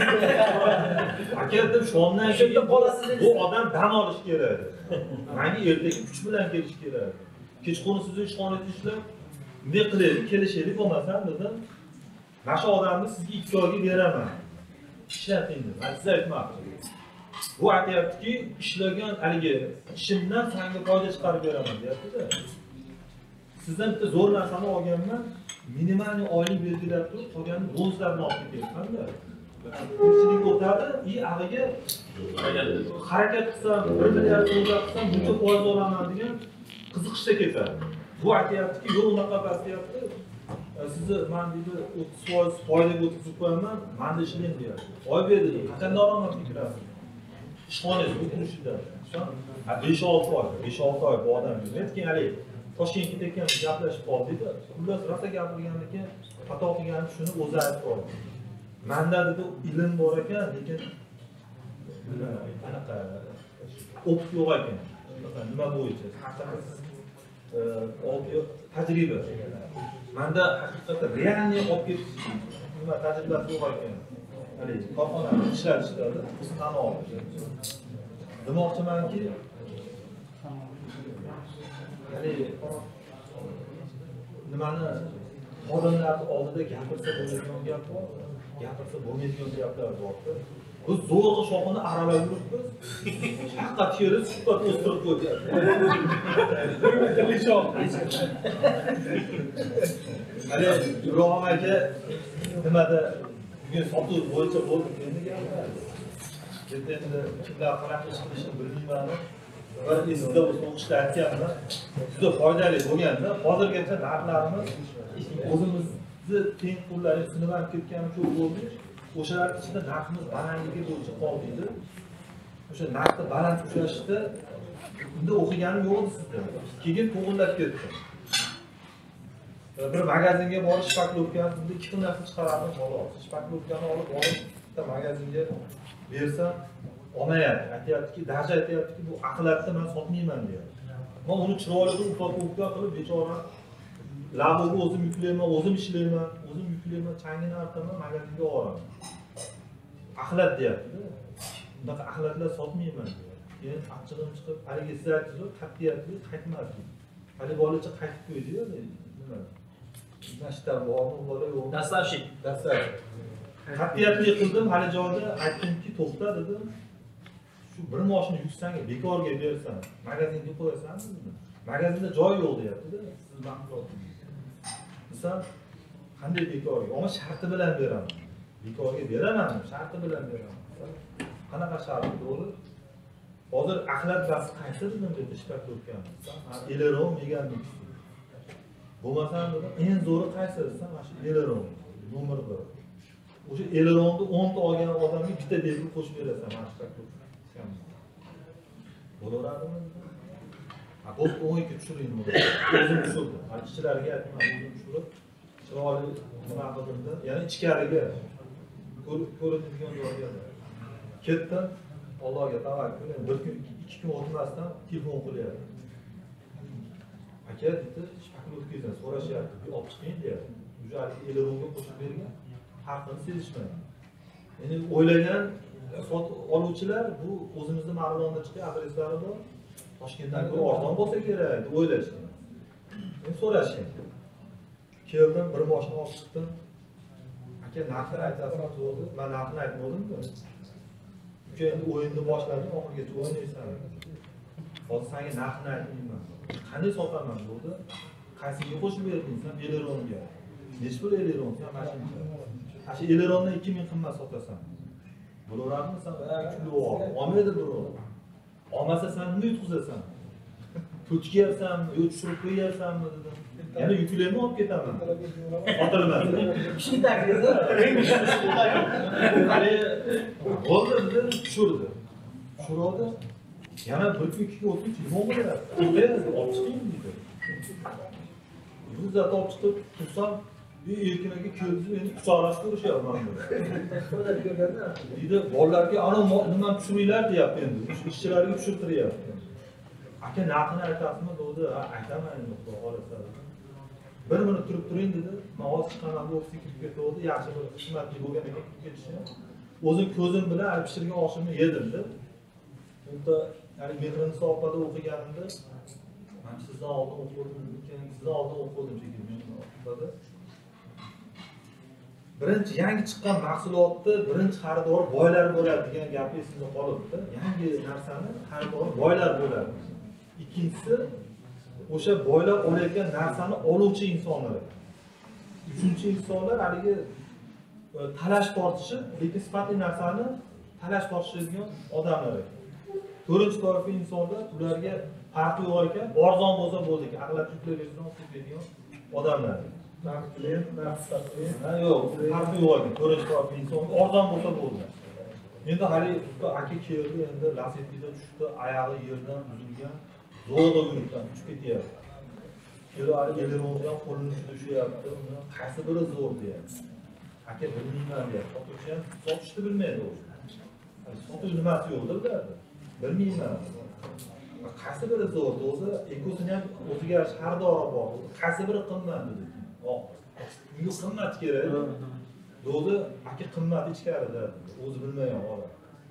Speaker 6: Aka dedim, shondan keyin qolasiz dedi. Bu odam dam olish kerak. Menga ertaga kuch bilan kelish kerak. Kechqurun sizni ishxonada ishlab, bunday qilaylik, kelishaylik, bo'lmasam dedim. Mana shu odamni sizga ikki oyga beraman. Ishlating dedi. Men sizga aytmoqchi. Bu aytayaptiki, ishlagan haligi ishimdan senga foyda chiqarib beraman deyapti-da. Sizdan bitta zo'r narsani olganman, minimal oylik belgilab turib, qolganini bonuslarni olib ketyapman-da. Ko'pchilik o'tadi, i ag'iga harakat qilsam, bir milliard dollar qilsam, buncha foiz olaman degan qiziqishda ketadi. Bu aytayaptiki, yo'q unaqa emas deyapti. Sizni men deydi o'ttiz foiz foydaga o'tkazib qo'yaman, menda ishlang deyapti. Oy berdi, qachon daromad kirasiz? Ishxonangiz o'tirishida. besh olti oy, besh olti oy bu odam men keyin hali Toshkentga ketgan gaplashib qoldik-da. Xullas rosa gapirgandan keyin xato qilganim shuni o'zi aytib qoldi. Menda dedi ilm bor ekan, lekin anaqa o'qib yo'q ekan. Nima bo'yicha? Haqiqatan tajriba. Menda haqiqatan realniy olib ketish nima tajribasi yo'q ekan. Hali korxonada ishlatishda bizni tan oldi. Demoqchimanki, ya'ni nimani xodimlarni oldida gapirsa bo'ladigan gap bor, gapirsa bo'lmaydigan gaplar bor. Biz zo'rg'a shoxini aralab yuribmiz. Haqqa terib, suhbat o'stirib qo'ydi. Hali Ibrohim aka nimada bugun sotuv bo'yicha bo'ldi endi gaplar. Endi kimlar qanaqa ish qilishini bilmayman. Bir esida o'sha o'qishda aytganman. Juda foydali bo'lganda, hozirgacha narxlarimiz o'zimizni tengqurlarga sinib ham ketgani ko'p bo'ldi. O'shalar ichida narximiz balandligi bo'yicha qoldiydi. O'sha narxni baland ushlashda bunda o'qiganim yo'q edi sizda. Keyin to'g'irlab ketdi. Bir magazinga borib shpaklovkani bunda ikki xil narsa chiqaradi xolos. Shpaklovkani olib borib bitta magazinga bersam, olmayapti. Aytayaptiki, darja aytayaptiki, bu aqlatda men sotmayman deyapti. Men uni chiroyli qilib ufak-ufak qilib bechora lavoga o'zim yuklayman, o'zim ishlayman, o'zim yuklayman, changini artaman, magazinga olaraman. Aqlat deyapti. Bunaqa aqlatlar sotmayman deyapti. Keyin achchig'im chiqib, haligi siz aytdingiz, qat'iyatli qaytmadi. Hali bolacha qaytib qo'ydi-yu, nima? Nashtar bormi, bola yo'q.
Speaker 3: Dastlabki,
Speaker 6: dastlabki. Qat'iyatli qildim, hali joyda aytdimki, to'xta dedim. Shu bir moshina yuksanga bekorga bersam, magazinga qo'yasanmi? Magazinda joy yo'q deyapti-da, siz mahsulotingiz. Misol, qanday bekorga? Ammo sharti bilan beraman. Bekorga beraman, sharti bilan beraman. Qanaqa sharti bo'ldi? Hozir axlat basi qaysi dedim deb ishlatib o'tgan. Eleron megamix. Bo'lmasam dedim, eng zo'ri qaysi desam, mana shu eleron, nomer bir. O'sha eleronni o'nta olgan odamga bitta belgi qo'shib berasan, mana shu taklif. Bo'laveradimi? Ha, bo'p o'n ikki tushiring buni. O'zim tushirdim. Hali ishchilarga aytdim, o'zim tushirib, chiroyli nima qildim, ya'ni ichkariga ko'rinadigan joyga ketdim. Allohga tavakkal. Bir kun, ikki kun o'tmasdan telefon qilyapti. aka dedi, shpakni o'tkazgan, so'rashyapti, bir olib chiqing deyapti. Уже eleronga qo'shib bergan, haqqini sezishmaydi. Endi o'ylagan oluvchilar bu o'zimizning Marg'ilonda chiqqan adreslari bor. Toshkentdan ko'ra arzon bo'lsa kerak deb o'ylashgan. Men so'rashgan. Keldim, bir mashina olib chiqdim. Aka narxni aytasizmi to'g'ri? Men narxni aytmadim-ku. Uka endi o'yinni boshladim, oxirigacha o'ynaysan. Hozir senga narxni aytmayman. Qanday sotaman bo'ldi? Qaysiga qo'shib berding sen? Eleronga. Necha pul eleron sen mashinada? Ha shu eleronni ikki ming qimmat sotasan. Bo'laveradi sen uch pul ol. Olmaydi birov. Olmasa sen nima yutqizasan? Ko'chkayapsanmi, yo tushirib qo'yyapsanmi dedim. Yana yuklarni olib ketaman. Sotilmadi.
Speaker 3: Ishni taklidi.
Speaker 6: Hali bo'ldi dedi, tushirdi. Tushirdi. Yana bir kun ikki kun o'tib nima bo'ladi? O'tayapti, olib chiqing dedi. Biz zat olib chiqib tursam, bir erkinaga ko'zni endi quchoqlashib ko'rishyapman dedi. Deydi, bolalarga ana nimani tushiringlar deyapti endi. Ishchilarga tushirtiryapti. Aka narxini aytasizmi dedi. Ha, aytaman endi xudo xolasa. Bir minut turib turing dedi. Mavoz chiqqanimda ofisga kirib ketdi. Yaxshi bir qismatli bo'lgan ekan kirib ketishni. O'zim ko'zim bilan hali pishirgan oshimni yedim dedi. Unda ya'ni Mehrin sohibada o'qiganimda men sizdan oldin o'qidim, keyin sizdan oldin o'qidim shekilli dedi. Birinchi yangi chiqqan mahsulotni birinchi xaridori boylar bo'ladi degan gap esimda qolibdi. Yangi narsani xaridori boylar bo'ladi. Ikkinchisi o'sha boylar olayotgan narsani oluvchi insonlar. Uchinchi insonlar haligi talash tortishi, lekin sifatli narsani talash tortishadigan odamlar. To'rtinchi toifa insonlar ularga farqi yo'q ekan, arzon bo'lsa bo'ldi ekan, aqlab yuklayverishdan o'tadigan odamlar.
Speaker 3: Narxlar, narxlar.
Speaker 6: Ha yo'q, farqi yo'q ekan. To'rtinchi toifa inson arzon bo'lsa bo'ldi. Endi hali aka keldi, endi Lasetida tushdi, oyog'i yerdan uzilgan, zo'rg'a yuribdan uchib ketyapti. Kelib hali elerondan qo'lini ushyapti, uni qaysi biri zo'r deyapti. Aka bilmayman deyapti. Sotuvchi ham sotishni bilmaydi u. Sotuv nimasi yo'qdir deyapti. Bilmayman. Qaysi biri zo'r o'zi, ekosini ham o'ziga xaridori bor. Qaysi biri qimmat dedi. Yo'q. Bunga qimmat kerak. Do'zi aka qimmati ichkarida. O'zi bilmagan odam.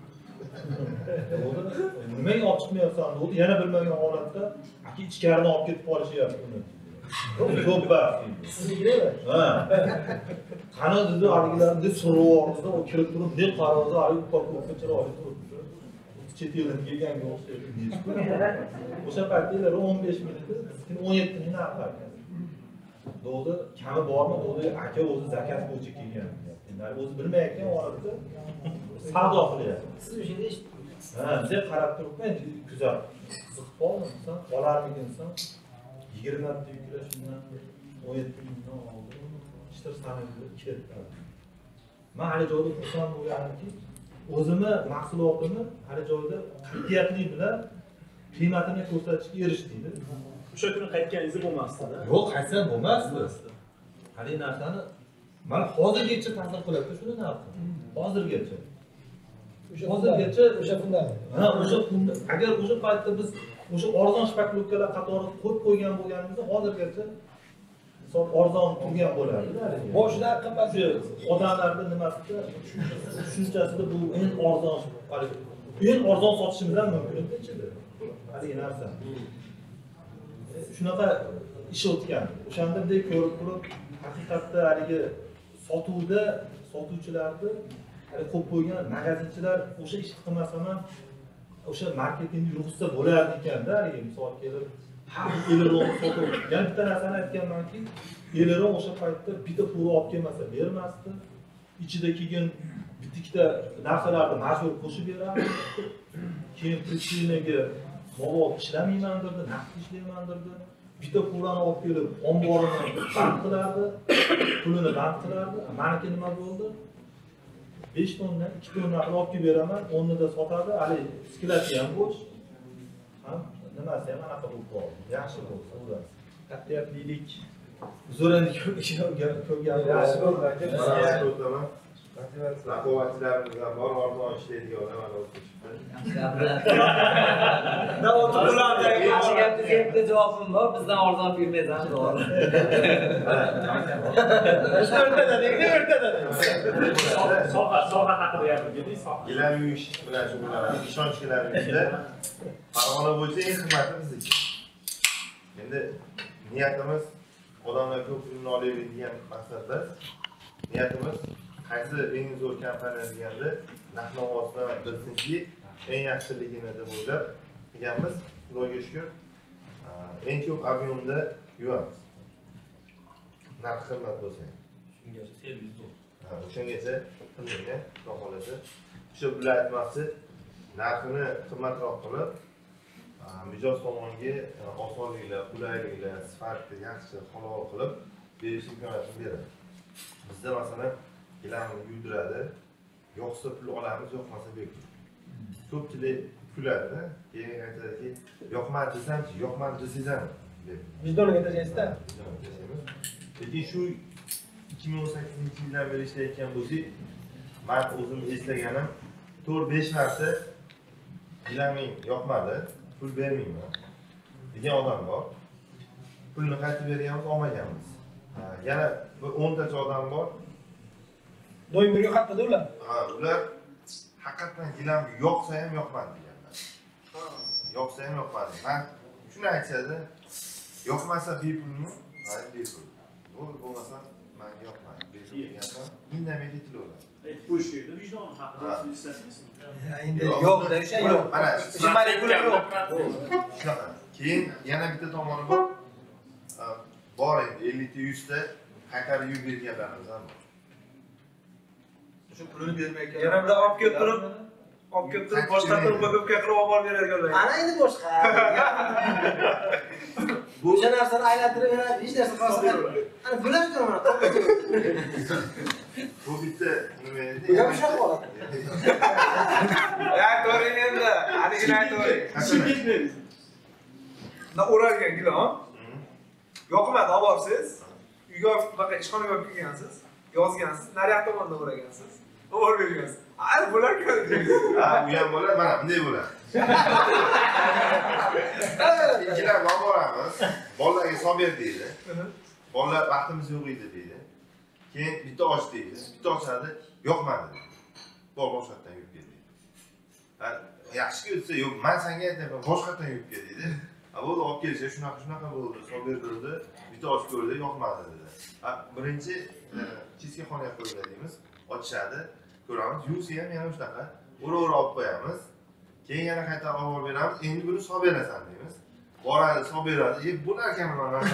Speaker 6: Do'zi nimaga olib chiqmayapsan? Do'zi yana bilmagan holatda aka ichkaridan olib ketib qolishyapti uni. Ko'p bas.
Speaker 3: Siznikimi?
Speaker 6: Ha. Qani dedi, haligilarni survorda o kirib turib, deb qaradi, hali qo'rqib chiroyli turibdi. Chet eldan kelganga o'xshaydi. O'sha paytda o'n besh mingda, bizning o'n yetti ming narx ekan. Do'zi kami bormi? Do'zi aka o'zi zakat bo'yicha kelgan. Endi o'zi bilmayotgan holatda savdo qilyapti.
Speaker 3: Siz o'shanda eshitdingiz.
Speaker 6: Ha, sen qarab turibman, kuzat. Qiziqib qoldim, sen olarmikinsan? yigirma ta yuklash shundan o'n yetti mingdan oldim. Ishtir sanadi ketdi. Men hali joyda xursand bo'lganimki, o'zimni mahsulotimni hali joyda qat'iyatlik bilan qiymatini ko'rsatishga erishdik.
Speaker 3: O'sha kuni qaytganingiz bo'lmasdi-da?
Speaker 6: Yo'q, qaytsam bo'lmasdi. Hali narsani mana hozirgacha ta'sir qiladi shuni narxi. Hozirgacha. Hozirgacha
Speaker 3: o'sha kundan.
Speaker 6: Ha, o'sha kunda agar o'sha paytda biz o'sha arzon shpaklovkalar qatori qo'yib qo'ygan bo'lganimizda hozirgacha misol arzon turgan bo'lardi.
Speaker 3: Boshidan qimmat
Speaker 6: odamlarning nimasida tushunchasida bu eng arzon, eng arzon sotishimiz ham mumkin edi ichida. Haligi narsa. Shunaqa ish o'tgan. O'shanda ko'rib turib, haqiqatda haligi sotuvda sotuvchilarni qo'yib qo'ygan magazinchilar o'sha ishni qilmasa ham o'sha marketing ruxsa bo'lardi ekanda, haligi misol kelib har eleron sotuv. Yana bitta narsani aytganmanki, eleron o'sha paytda bitta pul olib kelmasa bermasdi. Ichida kelgan bitta narsalarni majbur qo'shib berardi. Keyin pritsinaga mavod ishlamayman dedi, naqd ishlayman dedi. Bitta pulni olib kelib, omborini band qilardi, pulini band qilardi. Meniki nima bo'ldi? besh tonna, ikki tonna qilib olib kelib beraman, o'rnida sotadi, hali skilati ham bo'sh. Ham nimasi ham anaqa bo'lib qoldi. Yaxshi bo'ldi, o'zlari.
Speaker 3: Qat'iyatlilik.
Speaker 6: Zo'rani ko'rgan, ko'rgan yaxshi bo'ldi aka.
Speaker 5: Raqobatchilarimiz ham bor, arzon ishlaydiganlar mana o'tib chiqdi.
Speaker 3: Da o'tib ulardagi
Speaker 7: yaxshi gapni debdi javobim bor, bizdan arzon bermaysan, to'g'ri.
Speaker 3: o'rtada, nega o'rtada? Soha, soha haqida gapirdik, soha.
Speaker 5: Gilam yuvish bilan shug'ullanamiz. Ishonch gilamimizda Farg'ona bo'yicha eng qimmati bizniki. Endi niyatimiz odamlar ko'p pulni olaylik degan maqsadda niyatimiz qaysi eng zo'r kompaniya deganda narx-navosidan bilsinki eng yaxshiligini deb o'ylab qilganmiz. Xudoga shukr, eng ko'p ob'yomda yuvamiz. Narx qimmat bo'lsa ham.
Speaker 4: Shungacha servis zo'r.
Speaker 5: Ha, o'shangacha qilmaydi, xudo xolasa. O'sha bular aytmoqchi, narxini qimmatroq qilib, mijoz tomonga osonliklar, qulayliklar, sifatli, yaxshi, halol qilib berish imkoniyatini beradi. Bizda masalan gilamni yuvdiradi, yoqsa pul olamiz, yoqmasa bepul. Ko'pchilik kuladi, keyin aytadiki, yoqmadi desamchi, yoqmadi desangizmi deb.
Speaker 3: Vijdoniga tashlaysizda?
Speaker 5: Lekin shu ikki ming o'n sakkizinchi yildan beri ishlayotgan bo'lsak, men o'zim eslaganim to'rt besh marta gilaming yoqmadi, pul bermayman degan odam bor. Pulni qaytib berganmiz, olmaganmiz. Yana bir o'ntacha odam bor.
Speaker 3: Doim birga qatnashdi ular.
Speaker 5: Ha, ular haqiqatan gilam yoqsa ham yoqmadi deganlar. Yoqsa ham yoqmadi. Men shuni aytadi, yoqmasa bepulmi? Ha, bepul. Bu bo'lmasa menga yoqmadi. Bepul deganlar indamay ketilaveradi.
Speaker 3: Aytib qo'yish kerak, vijdon haqida so'zlasizmi?
Speaker 7: Endi yo'qda o'sha yo'q.
Speaker 5: Mana
Speaker 7: Jimalik pul yo'q.
Speaker 5: shunaqa. Keyin yana bitta tomoni bor. Bor endi ellik ta yuz ta qaytarib yurib berganlarimiz ham bor.
Speaker 6: Shu pulini bermay ekan.
Speaker 3: Yana bir olib kelib turib, olib kelib turib boshqa turib ko'pga qilib olib borib beradiganlar.
Speaker 2: Ana endi boshqa. O'sha narsani aylantirib yana hech narsa qolsa, ana bularga mana
Speaker 5: Bu bitta nima edi?
Speaker 2: Bu ham shunaqa bo'ladi.
Speaker 8: Ya to'g'ri endi, aligini aytavering. Na o'ralgan gilam. Yoqmadi, olib borsiz. Uyga faqat ishxonaga olib kelgansiz. Yozgansiz, naryoq tomonda o'ragansiz. Olib bergansiz. Ay, bular keldi.
Speaker 5: Ha, bu ham bo'ladi, mana bunday bo'ladi. Ikkilar olib boramiz. Bolalarga solib ber deydi. Bolalar vaqtimiz yo'q edi deydi. Keyin bitta och deydi. Bitta ochadi, yoqmadi. Bor boshqatdan yurib kel deydi. Ha, yaxshi o'tsa, yo'q, men senga aytaman, boshqatdan yurib kel deydi. Ha, bo'ldi, olib kelsa shunaqa shunaqa bo'ldi. Solib berdi, bitta och ko'rdi, yoqmadi dedi. Ha, birinchi chiska xonaga qo'yiladi deymiz. Ochishadi, ko'ramiz, yuvsa ham yana shunaqa ura-ura olib qo'yamiz. Keyin yana qaytarib olib beramiz. Endi buni solib berasan deymiz. Boradi, solib beradi. E, bular ekan mana narsa.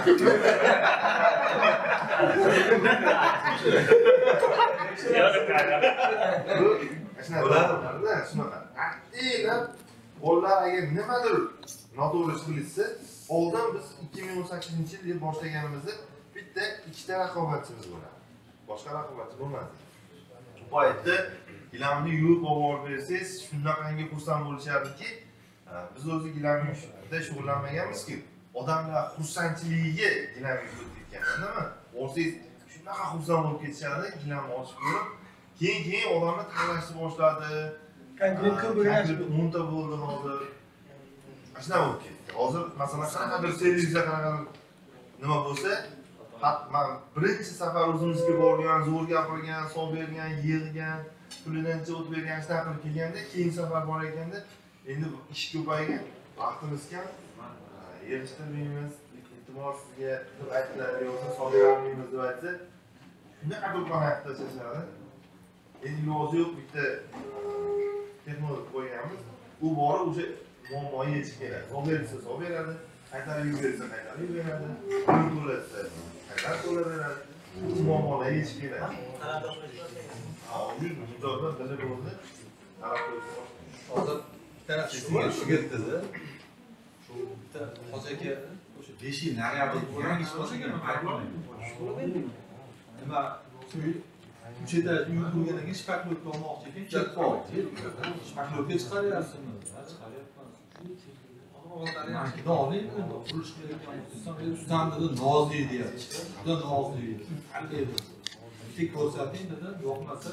Speaker 5: Bu shunaqa. Shunaqa. Aqlli bolalar agar nimadir noto'g'ri qilishsa, oldin biz ikki ming o'n sakkizinchi yil boshlaganimizda bitta ikkita raqobatchimiz bo'ladi. Boshqa raqobatchi bo'lmadi. Bu paytda gilamni yuvib olib bersangiz, shunaqangi xursand bo'lishardiki, biz o'zi gilamda shug'ullanmaganmiz-ku. Odamlar xursandchiligiga gilam yuvib ketgan, nima? O'zingiz shunaqa xursand bo'lib ketishardi, gilamni ochib ko'rib, keyin-keyin odamlar tanlashni boshladi.
Speaker 3: Konkret ko'p
Speaker 5: o'nta bo'ldi hozir. Ashuna bo'lib ketdi. Hozir masalan qanaqadir servisga qanaqadir nima bo'lsa, men birinchi safar o'zimizga borgan, zo'r gapirgan, solib bergan, yig'gan, pulidan o'tib bergan ishlar qilib kelganda, keyin safar bor ekanda, endi ish ko'paygan, vaqtimiz kam, yig'ishtirmaymiz, iltimos sizga deb aytdilar, yo'qsa solib bermaymiz deb aytsa, shunaqa do'konga tashlashadi. Endi iloji yo'q, bitta texnologik qo'yganmiz. U borib o'sha muammoga yechib keladi. Solib bersa solib beradi, qaytarib yuborsa qaytarib yuboradi, pul to'latsa qaytarib to'laveradi. Bu muammolarga yechib keladi. Ha, yuz mijozlar biri bo'ldi. Qarab qo'ysa.
Speaker 6: Hozir bitta sizga shu ketdi-da. Shu bitta hozirga o'sha besh yil naryoqda bo'lgan ish bo'lsa kerak, aytmayman. Nima uchida yurib bo'lgandan keyin shpaklovka olmoqchi ekan, kelib qoldi. Shpaklovka chiqaryapsizmi? Chiqaryapman. Mankida olaymi? Qurilish qilayotgan ustandida nozli deyapti. Juda nozli. Qanday bo'lsa. Tik ko'rsating dedi, yo'qmasa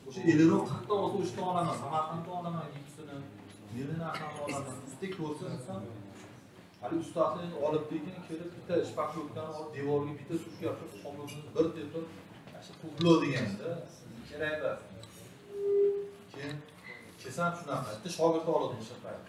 Speaker 6: o'sha ellikroq qirqta olsa uchta olaman, Samarqandda olaman, ikkisini, meni narsamni olaman. Istek ko'rsa inson hali ustasini olibdi-ki, kelib bitta shpaklokdan olib devorga bitta sutka yopib, qo'lini bir tepib, shu publo deganda kerak emas. Keyin kesam shunaqa, bitta shogird oldim o'sha payt.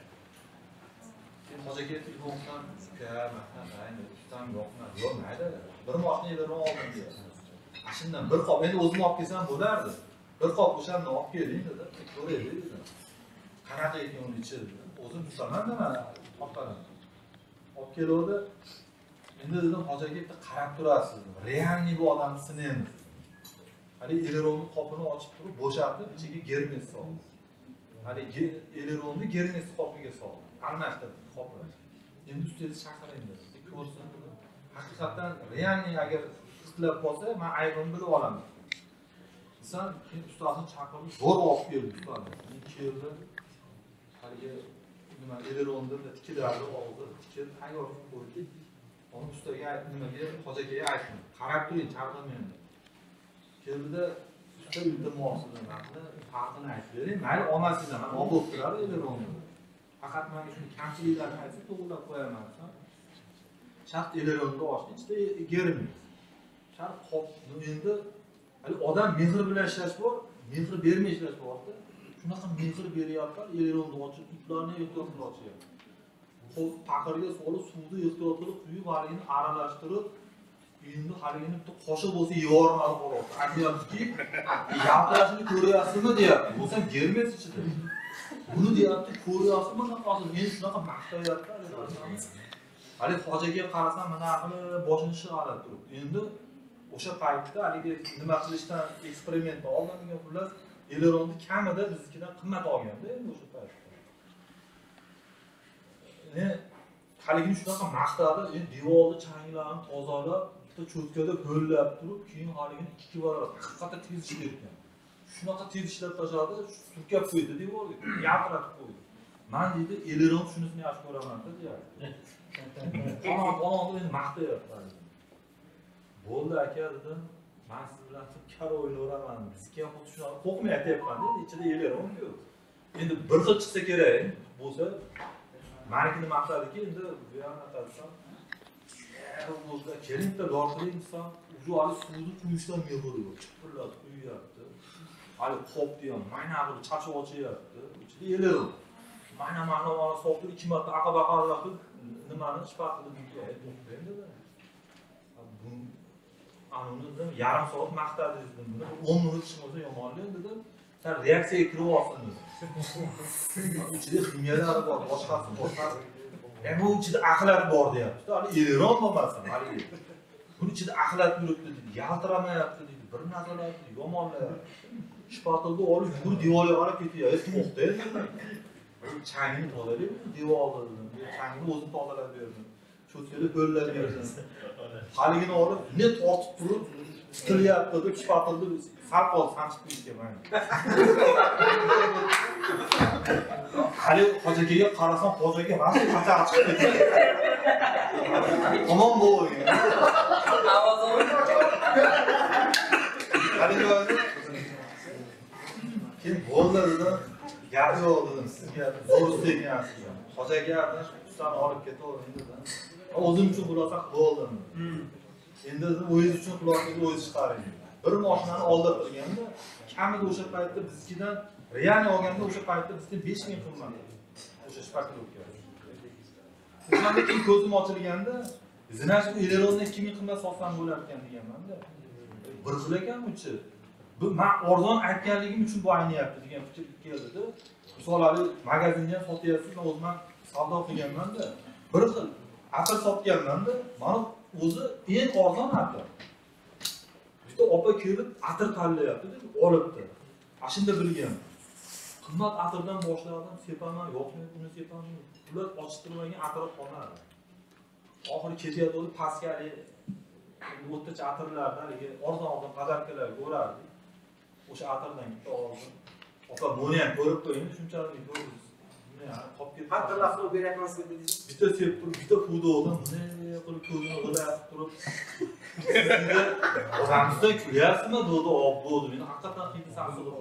Speaker 6: Keyin hojaga telefondan uka, mana ayni ustam yo'qman, yo'q mayli, bir moshina ellikroq oldim deydi. Shundan bir qop, endi o'zim olib kelsam bo'lardi. Bir qop o'shanni olib keling dedi, ko'raylik dedi. Qanaqa ekan uni ichi dedi. O'zim tutaman-da mana orqadan. Olib keldi. Endi dedim hojaga bitta qarab turasiz. Realniy bu odamni sinaymiz. Hali ellikroqni qopini ochib turib, bo'shatib, ichiga germes soldi. Hali ellikroqni germes qopiga soldi. Almashtirdi qopni. Endi ustiga chaqiring dedi. Ko'rsin dedi. Haqiqatan realniy agar ishlab qolsa, men aybimni bilib olaman. Inson keyin ustasini chaqirib, zo'r olib keldi ustani. Men keldim. Haliga nima ellikroqni tikiladi, oldi, tikib tayyor qilib qo'ydi. Uni ustaga nimaga, hojaga aytdim. Qarab turing, chaqirmang. Keldi-da, usta iltimosini narxni farqini aytib bering. Mayli olmasinglar, men olib o'tiradi ellikroqni. Faqat menga shuni kamchiliklarni aytsa, to'g'rilab qo'yaman. Shart ellikroqni ochdi, ichida germi. Shart qop, endi hali odam mehr bilan ishlash bor, mehr bermay ishlash bor-da. Shunaqa mehr beryapti, ellikroqni ochib, iplarni ehtiyot qilib ochyapti. Qo'l paqirga solib, suvni ehtiyot qilib, quyib, haligini aralashtirib, endi haligini bitta qoshiq bo'lsa yevormadi xolos. Aytyaptiki, yaltirashini ko'ryapsizmi deyapti. Bo'lsam germes ichida. Buni deyapti, ko'ryapsizmi qanaqasi? Men shunaqa maqtayapti. Hali hojaga qarasam, mana qilib boshini shig'alab turibdi. Endi o'sha paytda haligi nima qilishdan eksperiment olgangan pullar ellikroqni kamida biznikidan qimmat olganda endi o'sha paytda. Ne haligini shunaqa maqtadi, endi devorni changlarni tozalab, bitta cho'tkada ho'llab turib, keyin haligini ikki barobar haqiqatda tez ishlayotgan. Shunaqa tez ishlab tashladi, surkab qo'ydi devorga, yaltiratib qo'ydi. Men deydi, ellikroq shunisini yaxshi ko'raman dedi. Qonun qonun endi maqtayapti. Bo'ldi aka dedim, men siz bilan kar o'ynayveraman. Bizga ham xuddi shunaqa qo'rqmay aytyapman dedi, ichida ellikroq yo'q. Endi bir xil chiqsa kerak bo'lsa, menikini maqtadiki, endi bu yerni atasam, o'zida kelinda yorqiling desam, uju hali suvni quyishdan mehri yo'q. Chipirlab quyapti. Hali qopdi ham, mana qilib chachib ochyapti. Ichida ellikroq. Mana mana mana so'qib ikki marta aqaba-aqaba qilib nimani shpaqilib deydi. Endi bu anuni yarim soat maqtadi dedim. o'n minut ishimizda yomonlik dedim. Sen reaksiyaga kirib olsin dedim. İçinde ximiyalar bor, boshqasi boshqa. E bu ichida axlat bor deyapti. Hali ellikroq bo'lmasin, hali. Buni ichida axlat yuribdi dedi, yaltiramayapti dedi, bir narsalar yomonlayapti. Shpatilni olib, bu devorga qarab ketyapti. To'xta endi. Changini tozalaydi, devorni dedim. Changini o'zim tozalab berdim. Cho'tkada ho'llab berdim. Haligini olib, ne tortib turib, tilyapti deb shpatilni sal qol sanchib qo'yishga mana. Hali hojaga qarasam, hojaga mana qachaq chiqib ketdi. Tamam bu. Hali bo'ldi. Keyin bo'ldi dedim. Gap yo'q dedim. Sizga zo'r istegansiz. Hojaga ustani olib ketaverdim dedim. O'zim uchun xulosa bo'ldim. Endi o'zingiz uchun xulosaga o'zingiz chiqaring. Bir mashinani oldirib turganda, kamida o'sha paytda bizkidan real olganda o'sha paytda bizga besh ming qimmat. O'sha shpaklokka. O'shanda keyin ko'zim ochilganda, zinash ellikroqni ikki ming qimmat sotsam bo'lar ekan deganman-da. Bir xil ekan uchi. Bu men arzon aytganligim uchun bu aynyapti degan fikr keldi-da. Misollar magazinda ham sotyapsiz, men o'zim savdo qilganman-da. Bir xil atir sotganman-da. Mana o'zi eng arzon atir. Bitta opa kelib atir tanlayapti deb olibdi. Ashunda bilgan. Qimmat atirdan boshladim, sepaman, yo'qmi, buni sepaman. Ular ochtirmagan atir qolmadi. Oxiri ketyapti, pastga o'rtacha atirlardan, arzon-arzon qadarkalar ko'rardik. O'sha atirdan bitta oldim. Opa, buni ham ko'rib qo'ying, shunchalik ko'rdingiz.
Speaker 2: Hatta lafını beryapman dedingiz.
Speaker 6: Bitta sevib turib, bitta hudovdan bunday qilib ko'zini g'ilayib turib. O'zimizdan kulyapsizmi? Do'di olib bo'ldi. Meni haqiqatan qiyin sanqilib.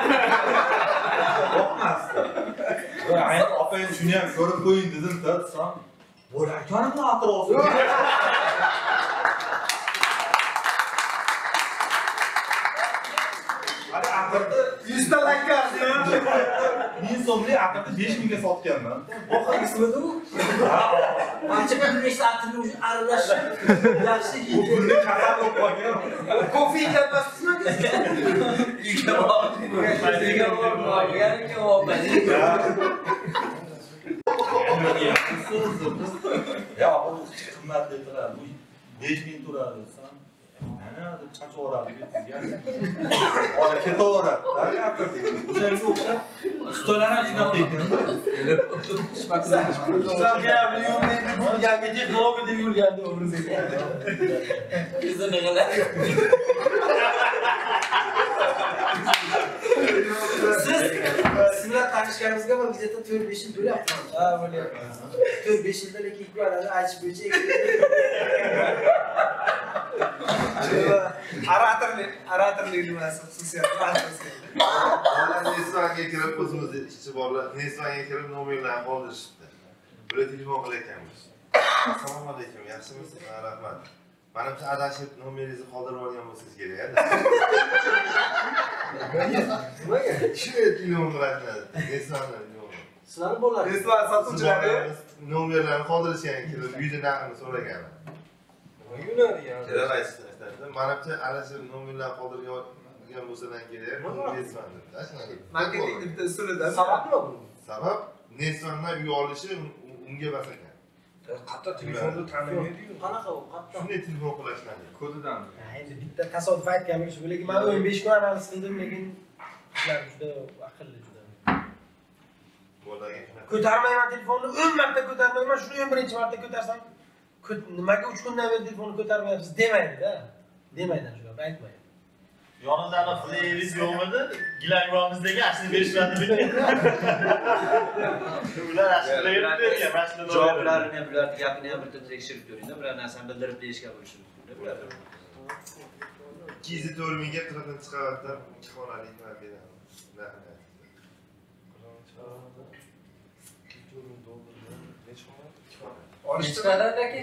Speaker 6: Yo'qmasdi. Va ayni opang shuni ham ko'rib qo'ying dedim-da, desam, bo'larkanmi atrofida? Hadi atrofda
Speaker 2: yuz ta lakkar.
Speaker 6: ming so'mlik aqlni besh mingga sotganman.
Speaker 2: Oxirgisida u. Anchaga nechta atirni uchun aralashib, yaxshi
Speaker 6: Bu pulni kasal bo'lib qolgan.
Speaker 2: kofe ishlatmasizmi?
Speaker 7: Uyga borib, uyga borib, uyga borib.
Speaker 6: Ya bu qimmatli turadi. besh ming turadi desam, mana deb chachovoradi bizga. Ola ketaveradi. Qani aqldi. O'shanga o'xshab ustalarni shunaqa ekan.
Speaker 2: Yangi texnologiya deb yurgandi umringizda.
Speaker 7: Bizning g'alati.
Speaker 2: Siz sizlar tanishganimizga bir bizda to'rt besh yil bo'lyapti. Ha, bo'lyapti. to'rt besh yilda lekin ikki barobar aytib bo'yicha aratorli aratorli nimasi xususiyati
Speaker 5: Onlar Nesvan'ga kirib o'zimizda ishchi borlar, Nesvan'ga kirib nomerlarni qoldirishibdi. Bular telefon qilayotganmiz. Assalomu alaykum, yaxshimisiz? Rahmat. Manimcha adashib nomeringizni qoldirib olgan bo'lsangiz kerak. Nimaga? Shuni telefon qiladi. Nesvan'dan telefon.
Speaker 2: sizlarni bo'lar.
Speaker 8: Restorан sotuvchilari
Speaker 5: Nomerlarni qoldirishgan kirib uyda narxini so'ragan.
Speaker 8: yunari ya.
Speaker 5: Kerak aytishdi. Manimcha adashib nomerlarni qoldirgan bo'lsadan kerak. Nesvan deb.
Speaker 8: Marketing bitta usulidan.
Speaker 2: Sabab nima bu?
Speaker 5: Sabab Nesvandan uy olishi unga bas ekan.
Speaker 8: Qatta telefonni tanimaydi-yu.
Speaker 2: Qanaqa u? Qatta.
Speaker 5: Shunday telefon qilashgan.
Speaker 6: Kodidan.
Speaker 2: Endi bitta tasodif aytganman shu, lekin men o'n besh kun analiz qildim, lekin ular juda aqlli juda.
Speaker 5: Bo'lagan shunaqa.
Speaker 2: Ko'tarmayman telefonni, o'n marta ko'tarmayman, shuni o'n birinchi marta ko'tarsam, nimaga uch kundan beri telefonni ko'tarmayapsiz demaydi-da. Demaydi shular, aytmaydi.
Speaker 3: Yonidagi fleyiz yo'qmidi? Gilangvomizdagi aslini berishmadi bilmaydi. Ular aslini berib bergan, aslini
Speaker 7: Javoblarini, bularning gapini ham bitta tekshirib ko'ring-da, biror narsani bildirib berishga bo'lishib. Bular
Speaker 5: ikki yuz to'rt mingga qirqdan chiqarib, ikki xonali nima beradi.
Speaker 7: Nechtadan aka?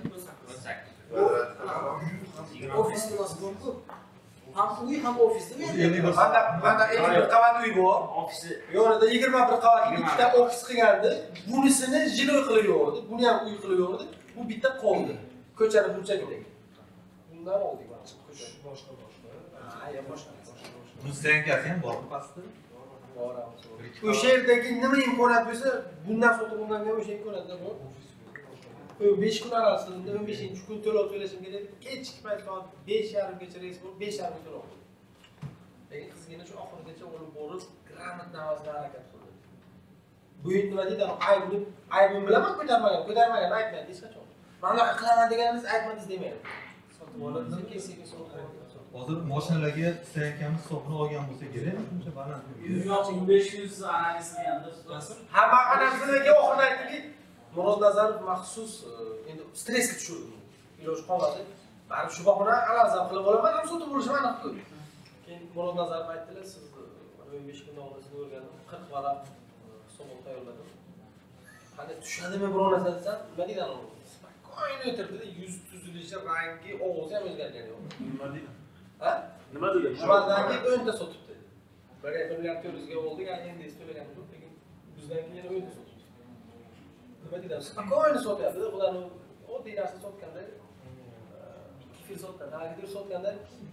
Speaker 2: Ofisni nasib bo'ldi? Ham uy, ham ofisda.
Speaker 8: Mana mana ellik bir qavat uy bor.
Speaker 2: Ofisi
Speaker 8: Yonida yigirma bir qavatli ikkita ofis qilgandi. Bunisini jiloy qilib yo'rdi. Buni ham uy qilib yo'rdi. Bu bitta qoldi. Ko'chani burchagidagi. Bundan oldik mana ko'cha boshqa boshqa. Ha, ya boshqa.
Speaker 6: Mustankasi ham bor pastda.
Speaker 8: Boramiz. O'sha yerdagi nima imkoniyat bo'lsa, bundan sotib olganga o'sha imkoniyatlar bor. besh kun arasida o'n beshinchi kun to'lov to'lashim kerak. Kechki payt soat besh yarim gacha reys bo'lib, besh yarim to'lov. Lekin qizgina shu oxirigacha olib borib, gрамотно avazga harakat qildi. Bu endi nima deydi? Aybni, aybim bilaman ko'tarmagan, ko'tarmagan aytmaydi hech qachon. Mana qilaman deganingiz aytmadingiz demaydi. Sotib oladi, kesin sotib
Speaker 6: Hozir mashinalarga stankamiz hisobini olgan bo'lsa kerak, shuncha baland.
Speaker 9: o'n besh yuz analiz qilganda tutasiz.
Speaker 8: Ha, men analiziga oxirida aytdiki, Murod Nazarov maxsus endi stressga tushirdi. Iloj qolmadi. Barib shu bahona analiz qilib olaman, ham sotib olishim aniq qildi. Keyin Murod Nazarov aytdilar, siz o'n besh kun oldingiz o'rganib, qirq varaq hisobot tayyorladim. Qani tushadimi biror narsa desam, nima deydi? Spokойно o'tirdi, yuz tuzilishi, rangi, ovozi ham o'zgargani yo'q.
Speaker 3: Nima deydi?
Speaker 8: Ha?
Speaker 3: Nima dedi?
Speaker 8: Shumandan keyin o'nta sotibdi. bir milliard to'rt yuzga oldik, endi to'lagan pul, lekin bizdan keyin yana o'nta sotibdi. Nima deydi? Spokойно sotyapti, xudoning oddiy narsa sotganda ikki fil sotganda, haligidir sotganda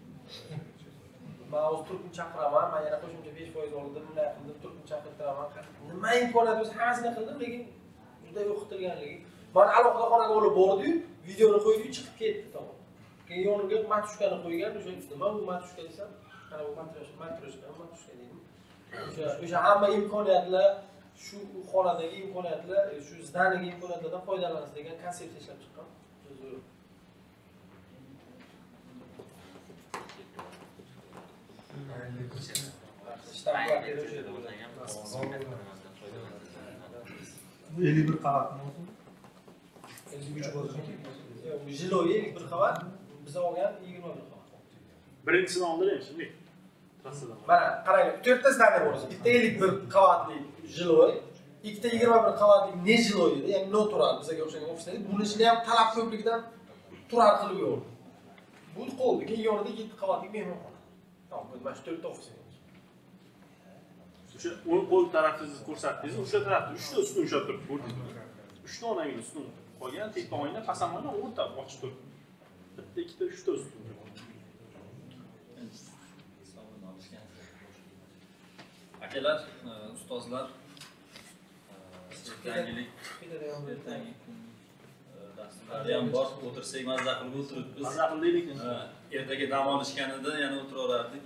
Speaker 8: men o'z turkni chaqiraman, men yana qo'shimcha besh foiz oldim, bunday qildim, turkni chaqirtiraman. Nima imkoniyat bo'lsa hammasini qildim, lekin juda yo'qitilganligi. Men alohida xonaga olib bordi-yu, videoni qo'ydi, chiqib ketdi tamom. Keyin yoniga matushkani qo'ygan, o'sha nima bu matushka desam, qara bu matushka, matushka, matushka deydi. O'sha o'sha hamma imkoniyatlar, shu xonadagi imkoniyatlar, shu zdaniyaga imkoniyatlardan foydalanasiz degan konsept ishlab chiqqan.
Speaker 6: ellik bir qavatmi o'zi?
Speaker 1: ellik uch bo'ldi. Yo'q, jiloyi ellik bir qavat, biz olgan yigirma bir qavat.
Speaker 3: Birinchisini oldilar shunday.
Speaker 1: Mana qarang, to'rttasidan ham bo'lsa, bitta ellik bir qavatli jiloy, ikkita yigirma bir qavatli ne jiloy edi, ya'ni natural bizga o'xshagan ofisdagi. Buni ichida ham talab ko'pligidan turar qilib yo'q. Bu qoldi, keyin yonida yetti qavatli mehmonxona. Tamam, bu mana shu to'rtta ofis.
Speaker 3: O'sha o'ng qo'l tarafingizni ko'rsatdingiz, o'sha tarafda uchta ustun ushlab turibdi, ko'rdingizmi? uchta onangiz ustun qolgan, tekpa oyna pasamani o'rta ochib turibdi. Bitta, ikkita, uchta ustun.
Speaker 9: Akalar, ustozlar, yangilik, dasturlari ham bor, o'tirsak mazza qilib o'tiribmiz.
Speaker 3: Mazza qildik.
Speaker 9: Ertaga dam olishganida yana o'tiraverardik.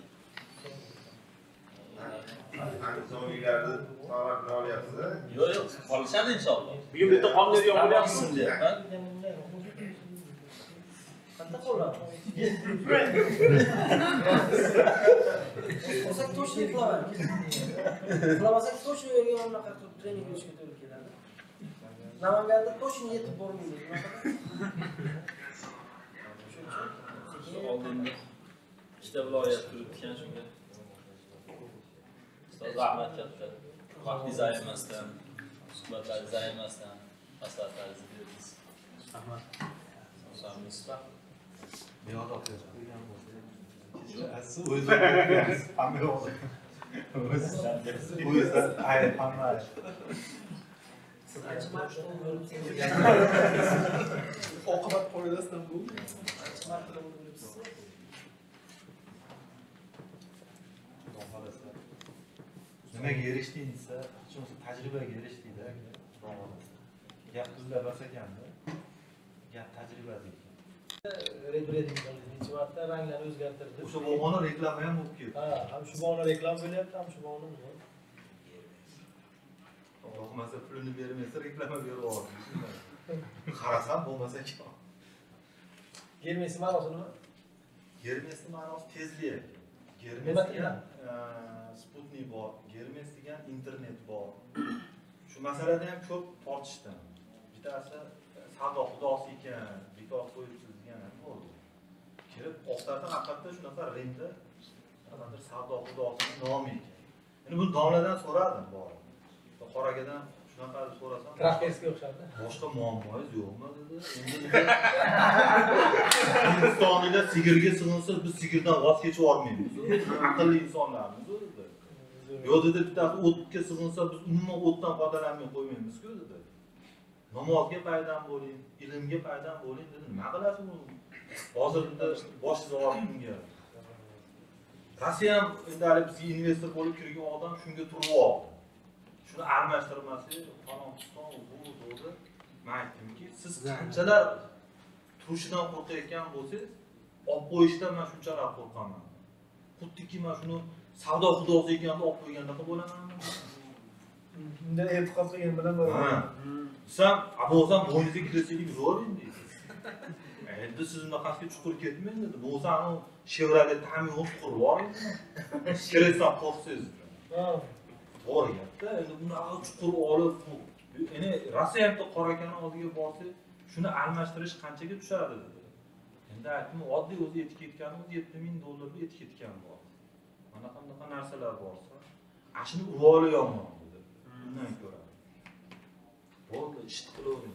Speaker 5: Antizomilarni sog'lab olyapsiz.
Speaker 9: Yo'q, yo'q, qolishadi inshaalloh.
Speaker 3: Bugun bitta qonlar yo'qlayapsiz
Speaker 9: deyapman.
Speaker 1: Qanday qo'llar? Qo'sak to'shni qilaman. Qilamasak to'shni yerga unaqa qilib trening qilishga to'g'ri keladi. Namanganda to'shni yetib bormaydi.
Speaker 9: Oldinda ikkita viloyat turibdi-kan shunga. Ustoz rahmat katta. Vaqtingizni ayamasdan, suhbatlaringizni ayamasdan, maslahatlaringizni berdingiz.
Speaker 3: Rahmat.
Speaker 9: Sog'olmisiz?
Speaker 6: Yo'q, yo'q. O'zi o'zi hamma yo'q. O'zi o'zi ayb hamma.
Speaker 1: Oqibat foydasidan bu.
Speaker 6: Nimaga erishding desa, shunisi tajribaga erishdingda. Gap bizda bas ekanda. Gap tajribada ekan.
Speaker 1: Rebranding qildi, necha marta ranglarni o'zgartirdi.
Speaker 6: O'sha bog'ona reklama ham bo'lib ketdi.
Speaker 1: Ha, ham shu bog'ona reklama bo'lyapti, ham shu bog'ona bo'ladi.
Speaker 6: Yo'qmasa pulini bermasa reklama berib yubordi. Qarasam bo'lmasa ekan.
Speaker 1: Germesi ma'nosi nima?
Speaker 6: Germes ma'nosi tezlik. Germes degan Sputnik bor, Germes degan internet bor. Shu masalada ham ko'p tortishdim. Bittasi savdo xudosi ekan, bekor qo'yibsiz degan ham bo'ldi. Kirib, oxtarda haqiqatda shunaqa ringda qanaqadir savdo xudosining nomi ekan. Endi buni domladan so'radim bor. Qoragadan shunaqa so'rasam,
Speaker 1: Trapesga o'xshadi.
Speaker 6: Boshqa muammoingiz yo'qmi dedi. Endi Hindistonda sigirga sig'insa, biz sigirdan voz kechib olmaymiz. Aqlli insonlarmiz dedi. Yo'q dedi, bittasi o'tga sig'insa, biz umuman o'tdan foydalanmay qo'ymaymiz-ku dedi. Namozga paydan bo'ling, ilmga paydan bo'ling dedi. Nima qilasiz uni? Hozirda boshingiz og'riqunga. Rossiya ham endi hali bizga investor bo'lib kirgan odam shunga turib oldi. Shuni almashtirmasak, Falastin bu bo'ldi. Men aytdimki, siz qanchalar turushidan qo'rqayotgan bo'lsangiz, olib qo'yishdan men shunchalar qo'rqaman. Xuddiki men shuni savdo xudosi ekanda olib qo'yganda bo'laman.
Speaker 1: Unda e'tiqod qilgan bilan
Speaker 6: Ha. Sen abozam bo'yningizga kirasilik zo'r endi. Endi siz bunaqasiga chuqur ketmang dedi. Bo'lsa anu Chevrolet ta'minot qurib oling. Kirasdan qo'rqsangiz.
Speaker 1: Ha.
Speaker 6: To'g'ri gapda. Endi bunaqa chuqur olib, endi Rossiya ham qorakani oldiga borsa, shuni almashtirish qanchaga tushadi dedi. Endi aytdim, oddiy o'zi yetib ketganimiz yetti ming dollarga yetib ketgan bor. Mana qanaqa narsalar borsa, ashuni uroli yomon dedi. Bundan ko'ra. Bo'ldi, ish qilavering.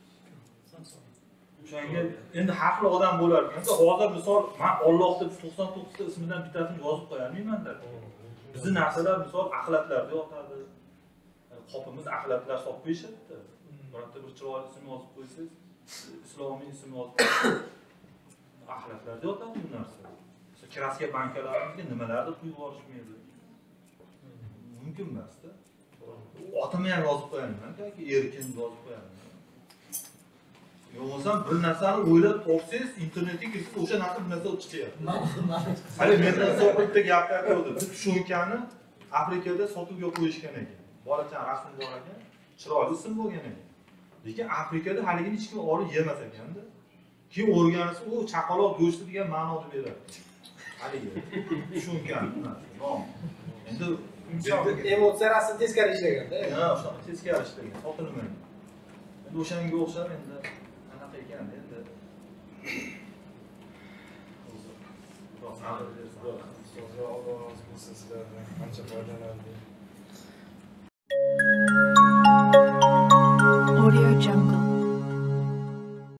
Speaker 6: O'shanga endi haqli odam bo'lar ekan. Hozir misol, men Alloh deb to'qson to'qqiz ta ismidan bittasini yozib qo'yolmayman-da. Bizning narsalar misol axlatlarda yotadi. Qopimiz axlatlar solib qo'yishadi. Bironta bir chiroyli ism yozib qo'ysangiz, islomiy ism yozib qo'ysangiz, axlatlarda yotadi bu narsa. Kraska bankalarimizga nimalarni quyib yuborishmaydi. Mumkin emas-da. Otimni ham yozib qo'yaman, yoki erkin yozib qo'yaman. Yo'qsa bir narsani o'ylab topsangiz, internetga kirib o'sha narsa bir narsa chiqyapti. Hali mendan so'qitda gaplar bo'ldi. Biz sho'nkani Afrikada sotuvga qo'yishgan ekan. Bolachan rasm bor ekan, chiroyli ism bo'lgan ekan. Lekin Afrikada haligini hech kim olib yemas ekanda. Keyin o'rgansa, u chaqaloq go'shti degan ma'noni beradi. Haligi sho'nkan nom. Endi
Speaker 8: Emotsiya rasm teskari ishlaganda.
Speaker 6: Ha, o'sha teskari ishlagan. Xotinim endi. Endi o'shanga o'xshab endi qanaqa ekan endi.
Speaker 10: Ustozga Alloh rozi bo'lsin sizlardan. Qancha foydalandik.
Speaker 11: Audio Jungle.